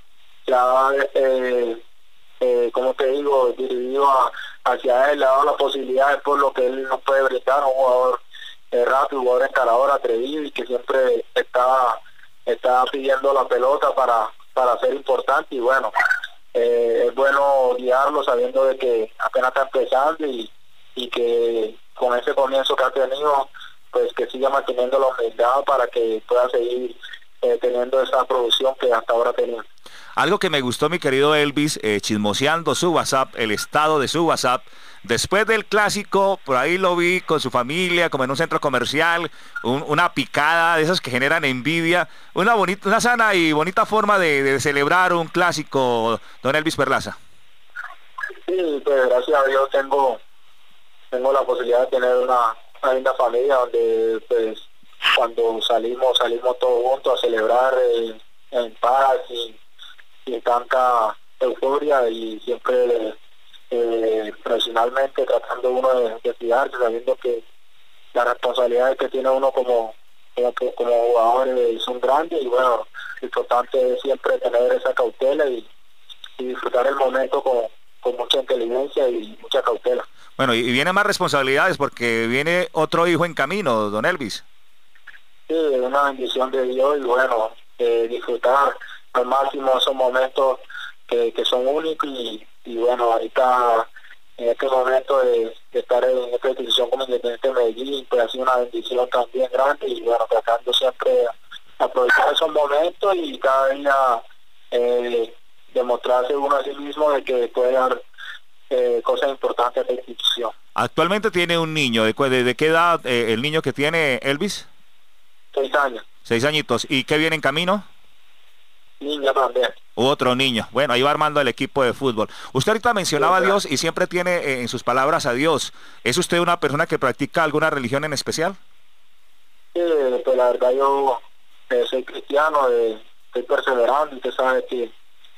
como te digo, dirigido hacia él, le ha dado la posibilidad por lo que él nos puede brindar, un jugador rápido, un jugador escalador, atrevido y que siempre está pidiendo la pelota para ser importante y bueno, es bueno guiarlo sabiendo de que apenas está empezando y que con ese comienzo que ha tenido, pues que siga manteniendo la humildad para que pueda seguir teniendo esa producción que hasta ahora tenía. Algo que me gustó, mi querido Elvis, chismoseando su WhatsApp, el estado de su WhatsApp, después del clásico, por ahí lo vi con su familia, como en un centro comercial, una picada de esas que generan envidia, una sana y bonita forma de celebrar un clásico, don Elvis Perlaza. Sí, pues gracias a Dios tengo la posibilidad de tener una linda familia donde pues cuando salimos todos juntos a celebrar en paz y tanta euforia y siempre profesionalmente tratando uno de cuidarse, sabiendo que las responsabilidades que tiene uno como jugador son grandes y bueno, lo importante es siempre tener esa cautela y disfrutar el momento con mucha inteligencia y mucha cautela. Bueno, y vienen más responsabilidades porque viene otro hijo en camino, don Elvis. Sí, es una bendición de Dios y bueno, disfrutar al máximo esos momentos que son únicos y bueno, ahorita en este momento de estar en esta institución como Independiente de Medellín, pues ha sido una bendición también grande y bueno, tratando siempre de aprovechar esos momentos y cada día demostrarse uno a sí mismo de que puede dar cosas importantes a esta institución. Actualmente tiene un niño, ¿de qué edad el niño que tiene Elvis? 6 años. 6 añitos, ¿y qué viene en camino? Niña también. Otro niño. Bueno, ahí va armando el equipo de fútbol. Usted ahorita mencionaba a Dios y siempre tiene en sus palabras a Dios. ¿Es usted una persona que practica alguna religión en especial? Sí, pues la verdad yo soy cristiano, estoy perseverando y usted sabe que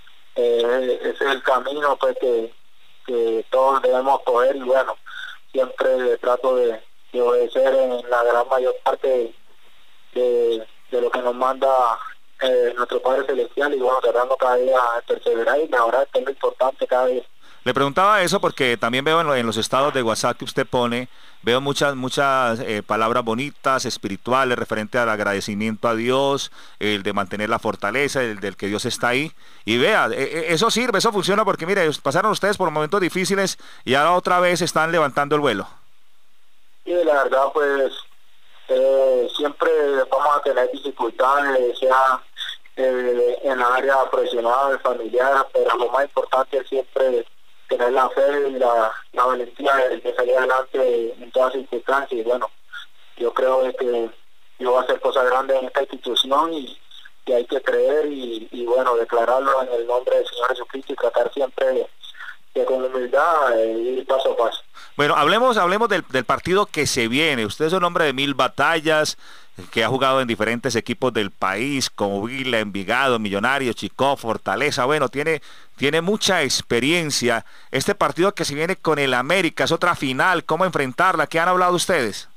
ese es el camino pues que todos debemos coger y bueno, siempre trato de obedecer en la gran mayor parte de lo que nos manda nuestro Padre Celestial y bueno, tratando cada día de perseverar y mejorar, que es lo importante cada día. Le preguntaba eso porque también veo en los estados de WhatsApp que usted pone, veo muchas palabras bonitas, espirituales, referente al agradecimiento a Dios, el de mantener la fortaleza, el del que Dios está ahí. Y vea, eso sirve, eso funciona porque mire, pasaron ustedes por momentos difíciles y ahora otra vez están levantando el vuelo. Y la verdad pues siempre vamos a tener dificultades, sea en la área profesional, familiar, pero lo más importante es siempre tener la fe y la valentía de salir adelante en todas circunstancias. Y bueno, yo creo que yo voy a hacer cosas grandes en esta institución y hay que creer y bueno, declararlo en el nombre del Señor Jesucristo y tratar siempre de con humildad ir paso a paso. Bueno, hablemos del partido que se viene. Usted es un hombre de 1000 batallas, que ha jugado en diferentes equipos del país, como Vila, Envigado, Millonarios, Chicó, Fortaleza. Bueno, tiene mucha experiencia. Este partido que se viene con el América es otra final. ¿Cómo enfrentarla? ¿Qué han hablado ustedes?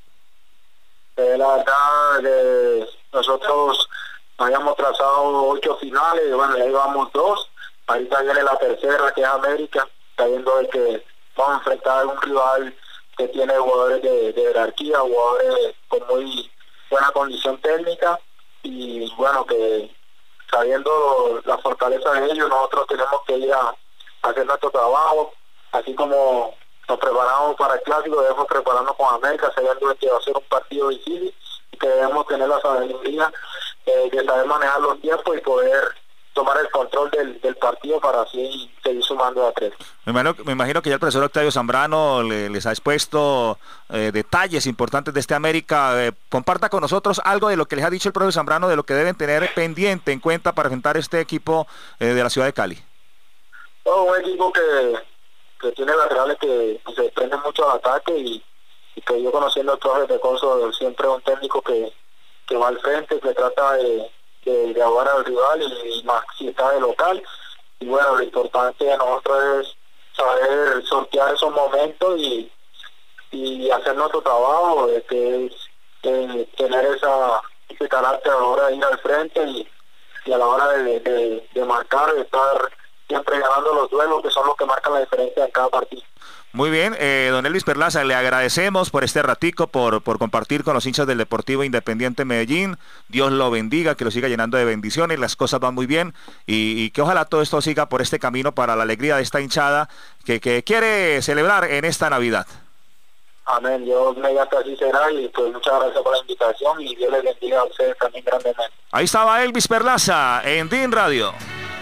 La verdad, nosotros habíamos trazado 8 finales y bueno, ya llevamos 2. Ahorita viene la tercera, que es América, sabiendo de que vamos a enfrentar a un rival que tiene jugadores de jerarquía, jugadores con muy buena condición técnica y bueno, que sabiendo la fortaleza de ellos, nosotros tenemos que ir a hacer nuestro trabajo, así como nos preparamos para el clásico, debemos prepararnos con América, sabiendo que va a ser un partido difícil y que debemos tener la sabiduría de saber manejar los tiempos y poder tomar el control del partido para así seguir sumando sumando a 3. Me imagino que ya el profesor Octavio Zambrano les ha expuesto detalles importantes de este América. Comparta con nosotros algo de lo que les ha dicho el profesor Zambrano, de lo que deben tener pendiente en cuenta para enfrentar este equipo de la ciudad de Cali. Un equipo que tiene laterales que se desprenden mucho al ataque y que yo conociendo al profe Pecoso, siempre es un técnico que va al frente, que trata de ahogar al rival y más si está de local. Y bueno, lo importante de nosotros es saber sortear esos momentos y hacer nuestro trabajo, que es tener ese carácter a la hora de ir al frente y a la hora de marcar, de estar siempre ganando los duelos, que son los que marcan la diferencia en cada partido. Muy bien, don Elvis Perlaza, le agradecemos por este ratico, por compartir con los hinchas del Deportivo Independiente Medellín. Dios lo bendiga, que lo siga llenando de bendiciones, las cosas van muy bien y que ojalá todo esto siga por este camino para la alegría de esta hinchada que quiere celebrar en esta Navidad. Amén, Dios mediante así será y pues muchas gracias por la invitación y Dios les bendiga a ustedes también grandemente. Ahí estaba Elvis Perlaza en DIN Radio.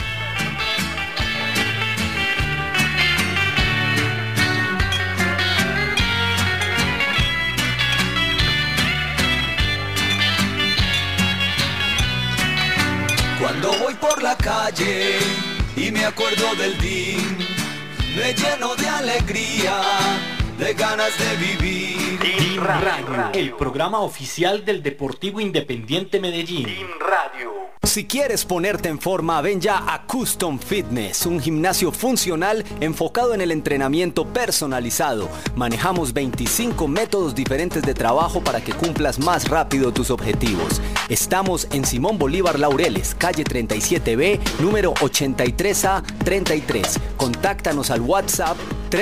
Cuando voy por la calle y me acuerdo del DIN, me lleno de alegría, de ganas de vivir. DIN Radio, el programa oficial del Deportivo Independiente Medellín. DIN Radio. Si quieres ponerte en forma, ven ya a Custom Fitness, un gimnasio funcional enfocado en el entrenamiento personalizado. Manejamos 25 métodos diferentes de trabajo para que cumplas más rápido tus objetivos. Estamos en Simón Bolívar Laureles, calle 37B, número 83A33. Contáctanos al WhatsApp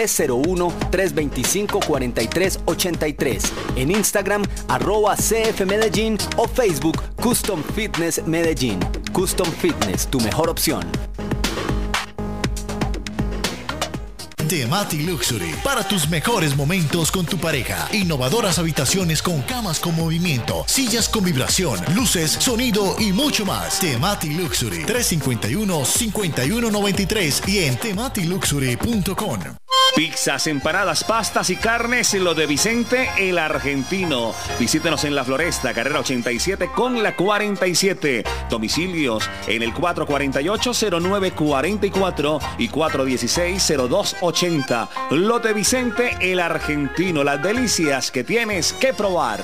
301-325-4383. En Instagram, @CFMedellín o Facebook, Custom Fitness Medellín. Custom Fitness, tu mejor opción. Temati Luxury, para tus mejores momentos con tu pareja. Innovadoras habitaciones con camas con movimiento, sillas con vibración, luces, sonido y mucho más. Temati Luxury, 351-5193 y en tematiluxury.com. Pizzas, empanadas, pastas y carnes, lo de Vicente el Argentino. Visítenos en La Floresta, carrera 87 con la 47. Domicilios en el 448-0944 y 416-0280. Lo de Vicente el Argentino, las delicias que tienes que probar.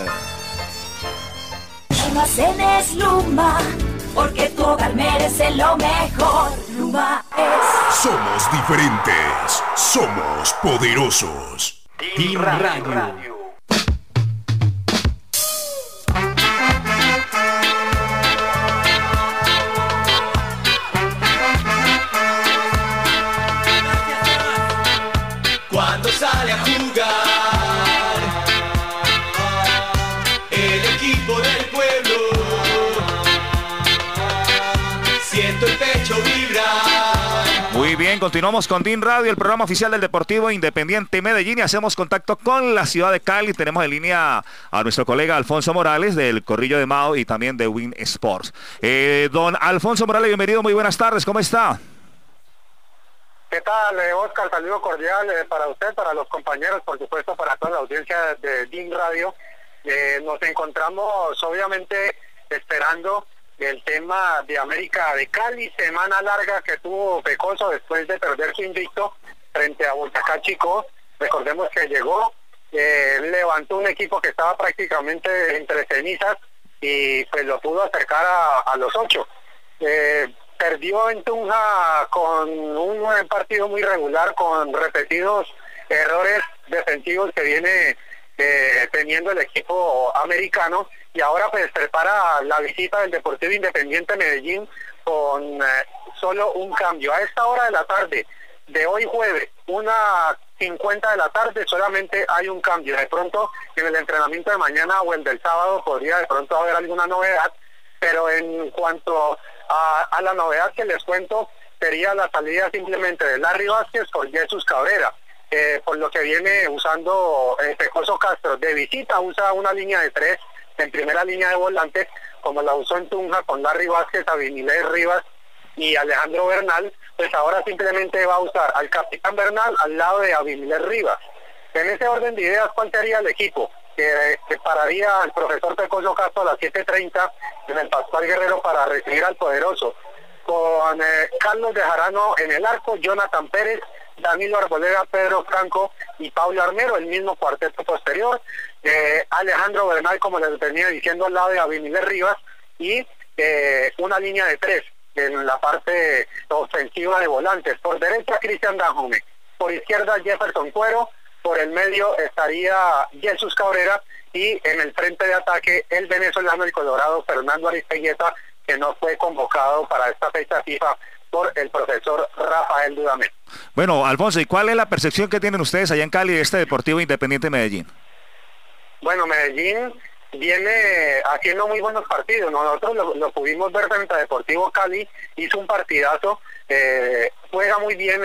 Almacenes Luma, porque tu hogar merece lo mejor. Luma es... Somos diferentes, somos poderosos. DIN Radio. Cuando sale a jugar el equipo del pueblo, siento el pecho vibrar. Muy bien, continuamos con DIN Radio, el programa oficial del Deportivo Independiente Medellín, y hacemos contacto con la ciudad de Cali. Tenemos en línea a nuestro colega Alfonso Morales del Corrillo de Mao y también de Win Sports. Don Alfonso Morales, bienvenido, muy buenas tardes, ¿cómo está? ¿Qué tal, Oscar? Saludo cordial para usted, para los compañeros, por supuesto, para toda la audiencia de DIN Radio. Nos encontramos, obviamente, esperando el tema de América de Cali, semana larga que tuvo Pecoso después de perder su invicto frente a Boyacá Chico. Recordemos que llegó, levantó un equipo que estaba prácticamente entre cenizas y pues lo pudo acercar a los 8. Perdió en Tunja con un partido muy regular, con repetidos errores defensivos que viene teniendo el equipo americano, y ahora pues prepara la visita del Deportivo Independiente Medellín con solo un cambio. A esta hora de la tarde, de hoy jueves, 1:50 de la tarde, solamente hay un cambio. De pronto en el entrenamiento de mañana o el del sábado podría de pronto haber alguna novedad, pero en cuanto a la novedad que les cuento, sería la salida simplemente de Larry Vázquez por Jesús Cabrera. Por lo que viene usando Pecoso Castro. De visita usa una línea de 3 en primera línea de volantes, como la usó en Tunja con Larry Vázquez, Avinilés Rivas y Alejandro Bernal, pues ahora simplemente va a usar al capitán Bernal al lado de Avilés Rivas. En ese orden de ideas, ¿cuál sería el equipo? Que pararía al profesor Pecoso Castro a las 7:30 en el Pascual Guerrero para recibir al poderoso, con Carlos de Jarano en el arco, Jonathan Pérez, Danilo Arboleda, Pedro Franco y Pablo Armero, el mismo cuarteto posterior, Alejandro Bernal, como les venía diciendo, al lado de Avilés Rivas, y una línea de 3 en la parte ofensiva de volantes. Por derecha, Cristian Danjome, por izquierda, Jefferson Cuero, por el medio estaría Jesús Cabrera, y en el frente de ataque el venezolano, el colorado Fernando Aristeguieta, que no fue convocado para esta fecha FIFA por el profesor Rafael Dudamel. Bueno, Alfonso, ¿y cuál es la percepción que tienen ustedes allá en Cali de este Deportivo Independiente Medellín? Bueno, Medellín viene haciendo muy buenos partidos. Nosotros lo pudimos ver frente a Deportivo Cali, hizo un partidazo, juega muy bien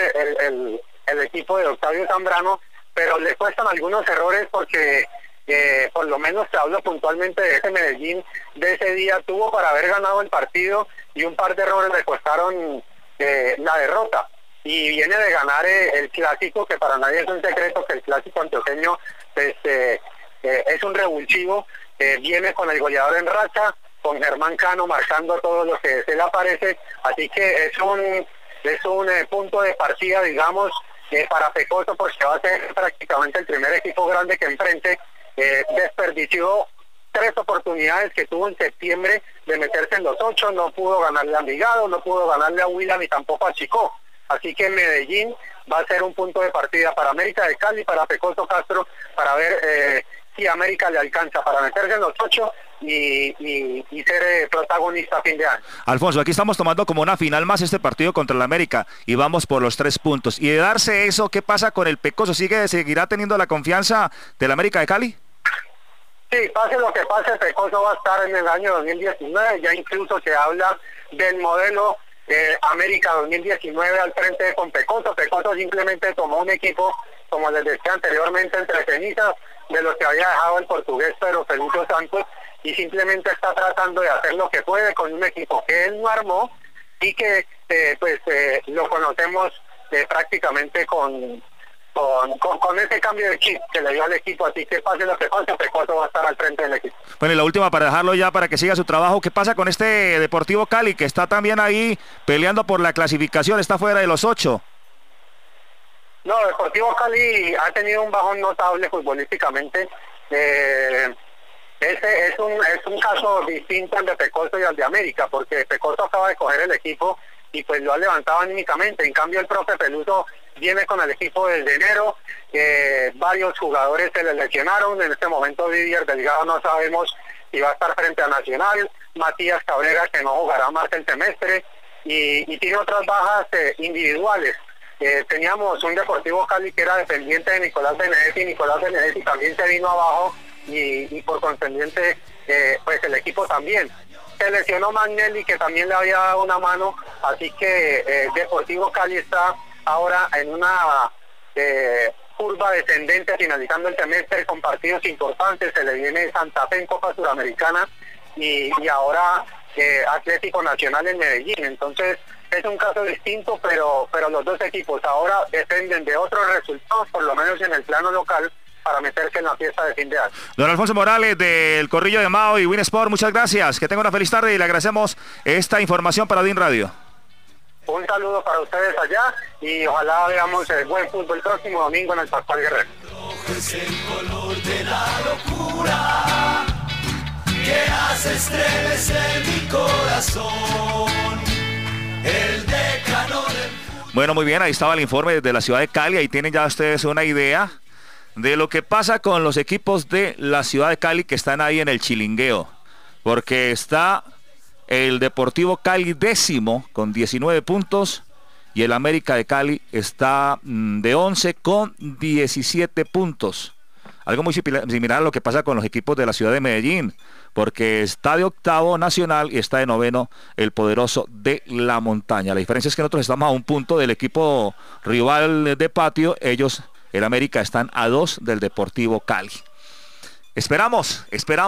el equipo de Octavio Zambrano, pero le cuestan algunos errores porque por lo menos te hablo puntualmente de ese Medellín de ese día, tuvo para haber ganado el partido y un par de errores le costaron la derrota, y viene de ganar el clásico, que para nadie es un secreto que el clásico antioqueño pues, es un revulsivo, viene con el goleador en racha, con Germán Cano marcando todo lo que se le aparece, así que es un punto de partida, digamos, para Pecoso, porque va a ser prácticamente el primer equipo grande que enfrente. Desperdició 3 oportunidades que tuvo en septiembre de meterse en los 8, no pudo ganarle a Envigado, no pudo ganarle a Huila ni tampoco a Chicó, así que Medellín va a ser un punto de partida para América de Cali, para Pecoso Castro, para ver si América le alcanza para meterse en los 8 y ser protagonista a fin de año. Alfonso, aquí estamos tomando como una final más este partido contra el América y vamos por los 3 puntos. Y de darse eso, ¿qué pasa con el Pecoso? ¿Seguirá teniendo la confianza del América de Cali? Sí, pase lo que pase, Pecoso va a estar en el año 2019, ya incluso se habla del modelo América 2019 al frente con Pecoso. Pecoso simplemente tomó un equipo, como les decía anteriormente, entre cenizas de los que había dejado el portugués Pedro Felicio Santos, y simplemente está tratando de hacer lo que puede con un equipo que él no armó y que lo conocemos prácticamente con ese cambio de chip que le dio al equipo, así que pase lo que pase, Pecoso va a estar al frente del equipo. Bueno, y la última para dejarlo ya para que siga su trabajo, ¿qué pasa con este Deportivo Cali que está también ahí peleando por la clasificación, está fuera de los 8? No, Deportivo Cali ha tenido un bajón notable futbolísticamente. Ese es un caso distinto al de Pecoso y al de América, porque Pecoso acaba de coger el equipo y pues lo ha levantado anímicamente. En cambio el profe Peluso viene con el equipo desde enero, varios jugadores se le lesionaron, en este momento Didier Delgado no sabemos si va a estar frente a Nacional, Matías Cabrera que no jugará más el semestre, y tiene otras bajas individuales. Teníamos un Deportivo Cali que era dependiente de Nicolás Benedetti también se vino abajo y por consiguiente pues el equipo también. Se lesionó Magnelli, que también le había dado una mano, así que Deportivo Cali está ahora en una curva descendente finalizando el semestre con partidos importantes. Se le viene Santa Fe en Copa Suramericana y ahora Atlético Nacional en Medellín. Entonces es un caso distinto, pero los dos equipos ahora dependen de otros resultados, por lo menos en el plano local, para meterse en la fiesta de fin de año. Don Alfonso Morales del Corrillo de Mao y Winsport, muchas gracias, que tenga una feliz tarde y le agradecemos esta información para DIN Radio. Un saludo para ustedes allá y ojalá veamos el buen fútbol el próximo domingo en el Pascual Guerrero. Es el color de la locura que hace estremecer mi corazón, el decano del... Bueno, muy bien, ahí estaba el informe desde la ciudad de Cali, ahí tienen ya ustedes una idea de lo que pasa con los equipos de la ciudad de Cali que están ahí en el chilingueo, porque está el Deportivo Cali 10º con 19 puntos y el América de Cali está de 11 con 17 puntos. Algo muy similar a lo que pasa con los equipos de la ciudad de Medellín, porque está de 8º Nacional y está de 9º el poderoso de la Montaña. La diferencia es que nosotros estamos a un punto del equipo rival de patio, ellos, el América, están a 2 del Deportivo Cali. Esperamos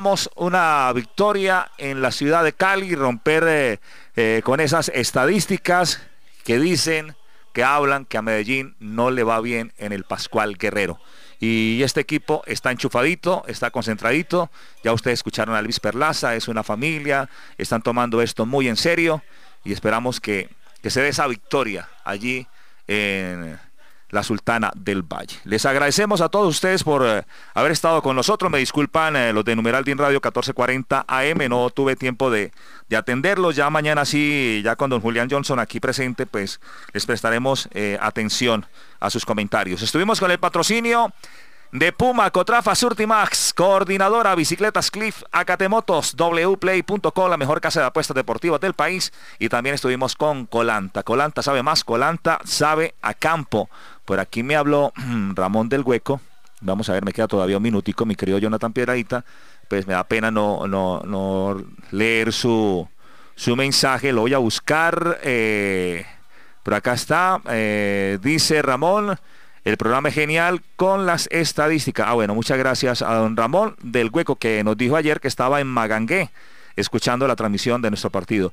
una victoria en la ciudad de Cali, romper con esas estadísticas que dicen, que hablan que a Medellín no le va bien en el Pascual Guerrero. Y este equipo está enchufadito, está concentradito. Ya ustedes escucharon a Luis Perlaza, es una familia, están tomando esto muy en serio y esperamos que se dé esa victoria allí en la Sultana del Valle. Les agradecemos a todos ustedes por haber estado con nosotros. Me disculpan los de Numeral DIN Radio 1440 AM, no tuve tiempo de atenderlos. Ya mañana sí, ya con don Julián Johnson aquí presente, pues les prestaremos atención a sus comentarios. Estuvimos con el patrocinio de Puma, Cotrafa, Surtimax, Coordinadora, Bicicletas Cliff, Acatemotos, wplay.co, la mejor casa de apuestas deportivas del país. Y también estuvimos con Colanta. Colanta sabe más, Colanta sabe a campo. Por aquí me habló Ramón del Hueco. Vamos a ver, me queda todavía un minutico, mi querido Jonathan Piedradita. Pues me da pena no leer su mensaje. Lo voy a buscar. Por acá está. Dice Ramón: el programa es genial con las estadísticas. Bueno, muchas gracias a don Ramón del Hueco, que nos dijo ayer que estaba en Magangué escuchando la transmisión de nuestro partido.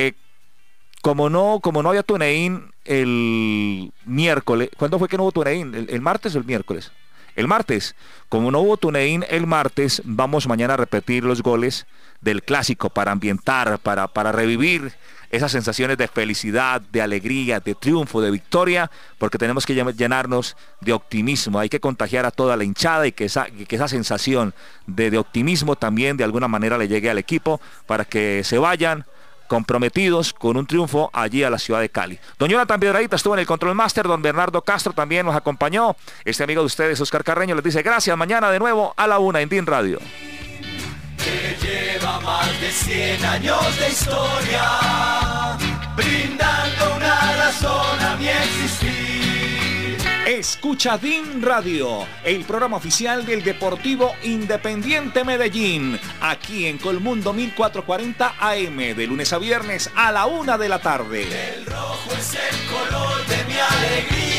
Como no había TuneIn el miércoles, ¿cuándo fue que no hubo TuneIn? ¿El martes o el miércoles? El martes. Como no hubo TuneIn el martes, vamos mañana a repetir los goles del clásico para ambientar, para revivir esas sensaciones de felicidad, de alegría, de triunfo, de victoria, porque tenemos que llenarnos de optimismo. Hay que contagiar a toda la hinchada y que esa sensación de optimismo también de alguna manera le llegue al equipo para que se vayan comprometidos con un triunfo allí a la ciudad de Cali. Don Jonathan Piedradita estuvo en el Control Master, don Bernardo Castro también nos acompañó. Este amigo de ustedes, Oscar Carreño, les dice gracias. Mañana de nuevo a la 1 en DIN Radio. Que lleva más de 100 años de historia, brindando una razón a mi existir. Escucha DIN Radio, el programa oficial del Deportivo Independiente Medellín, aquí en Colmundo 1440 AM, de lunes a viernes a la 1 de la tarde. El rojo es el color de mi alegría.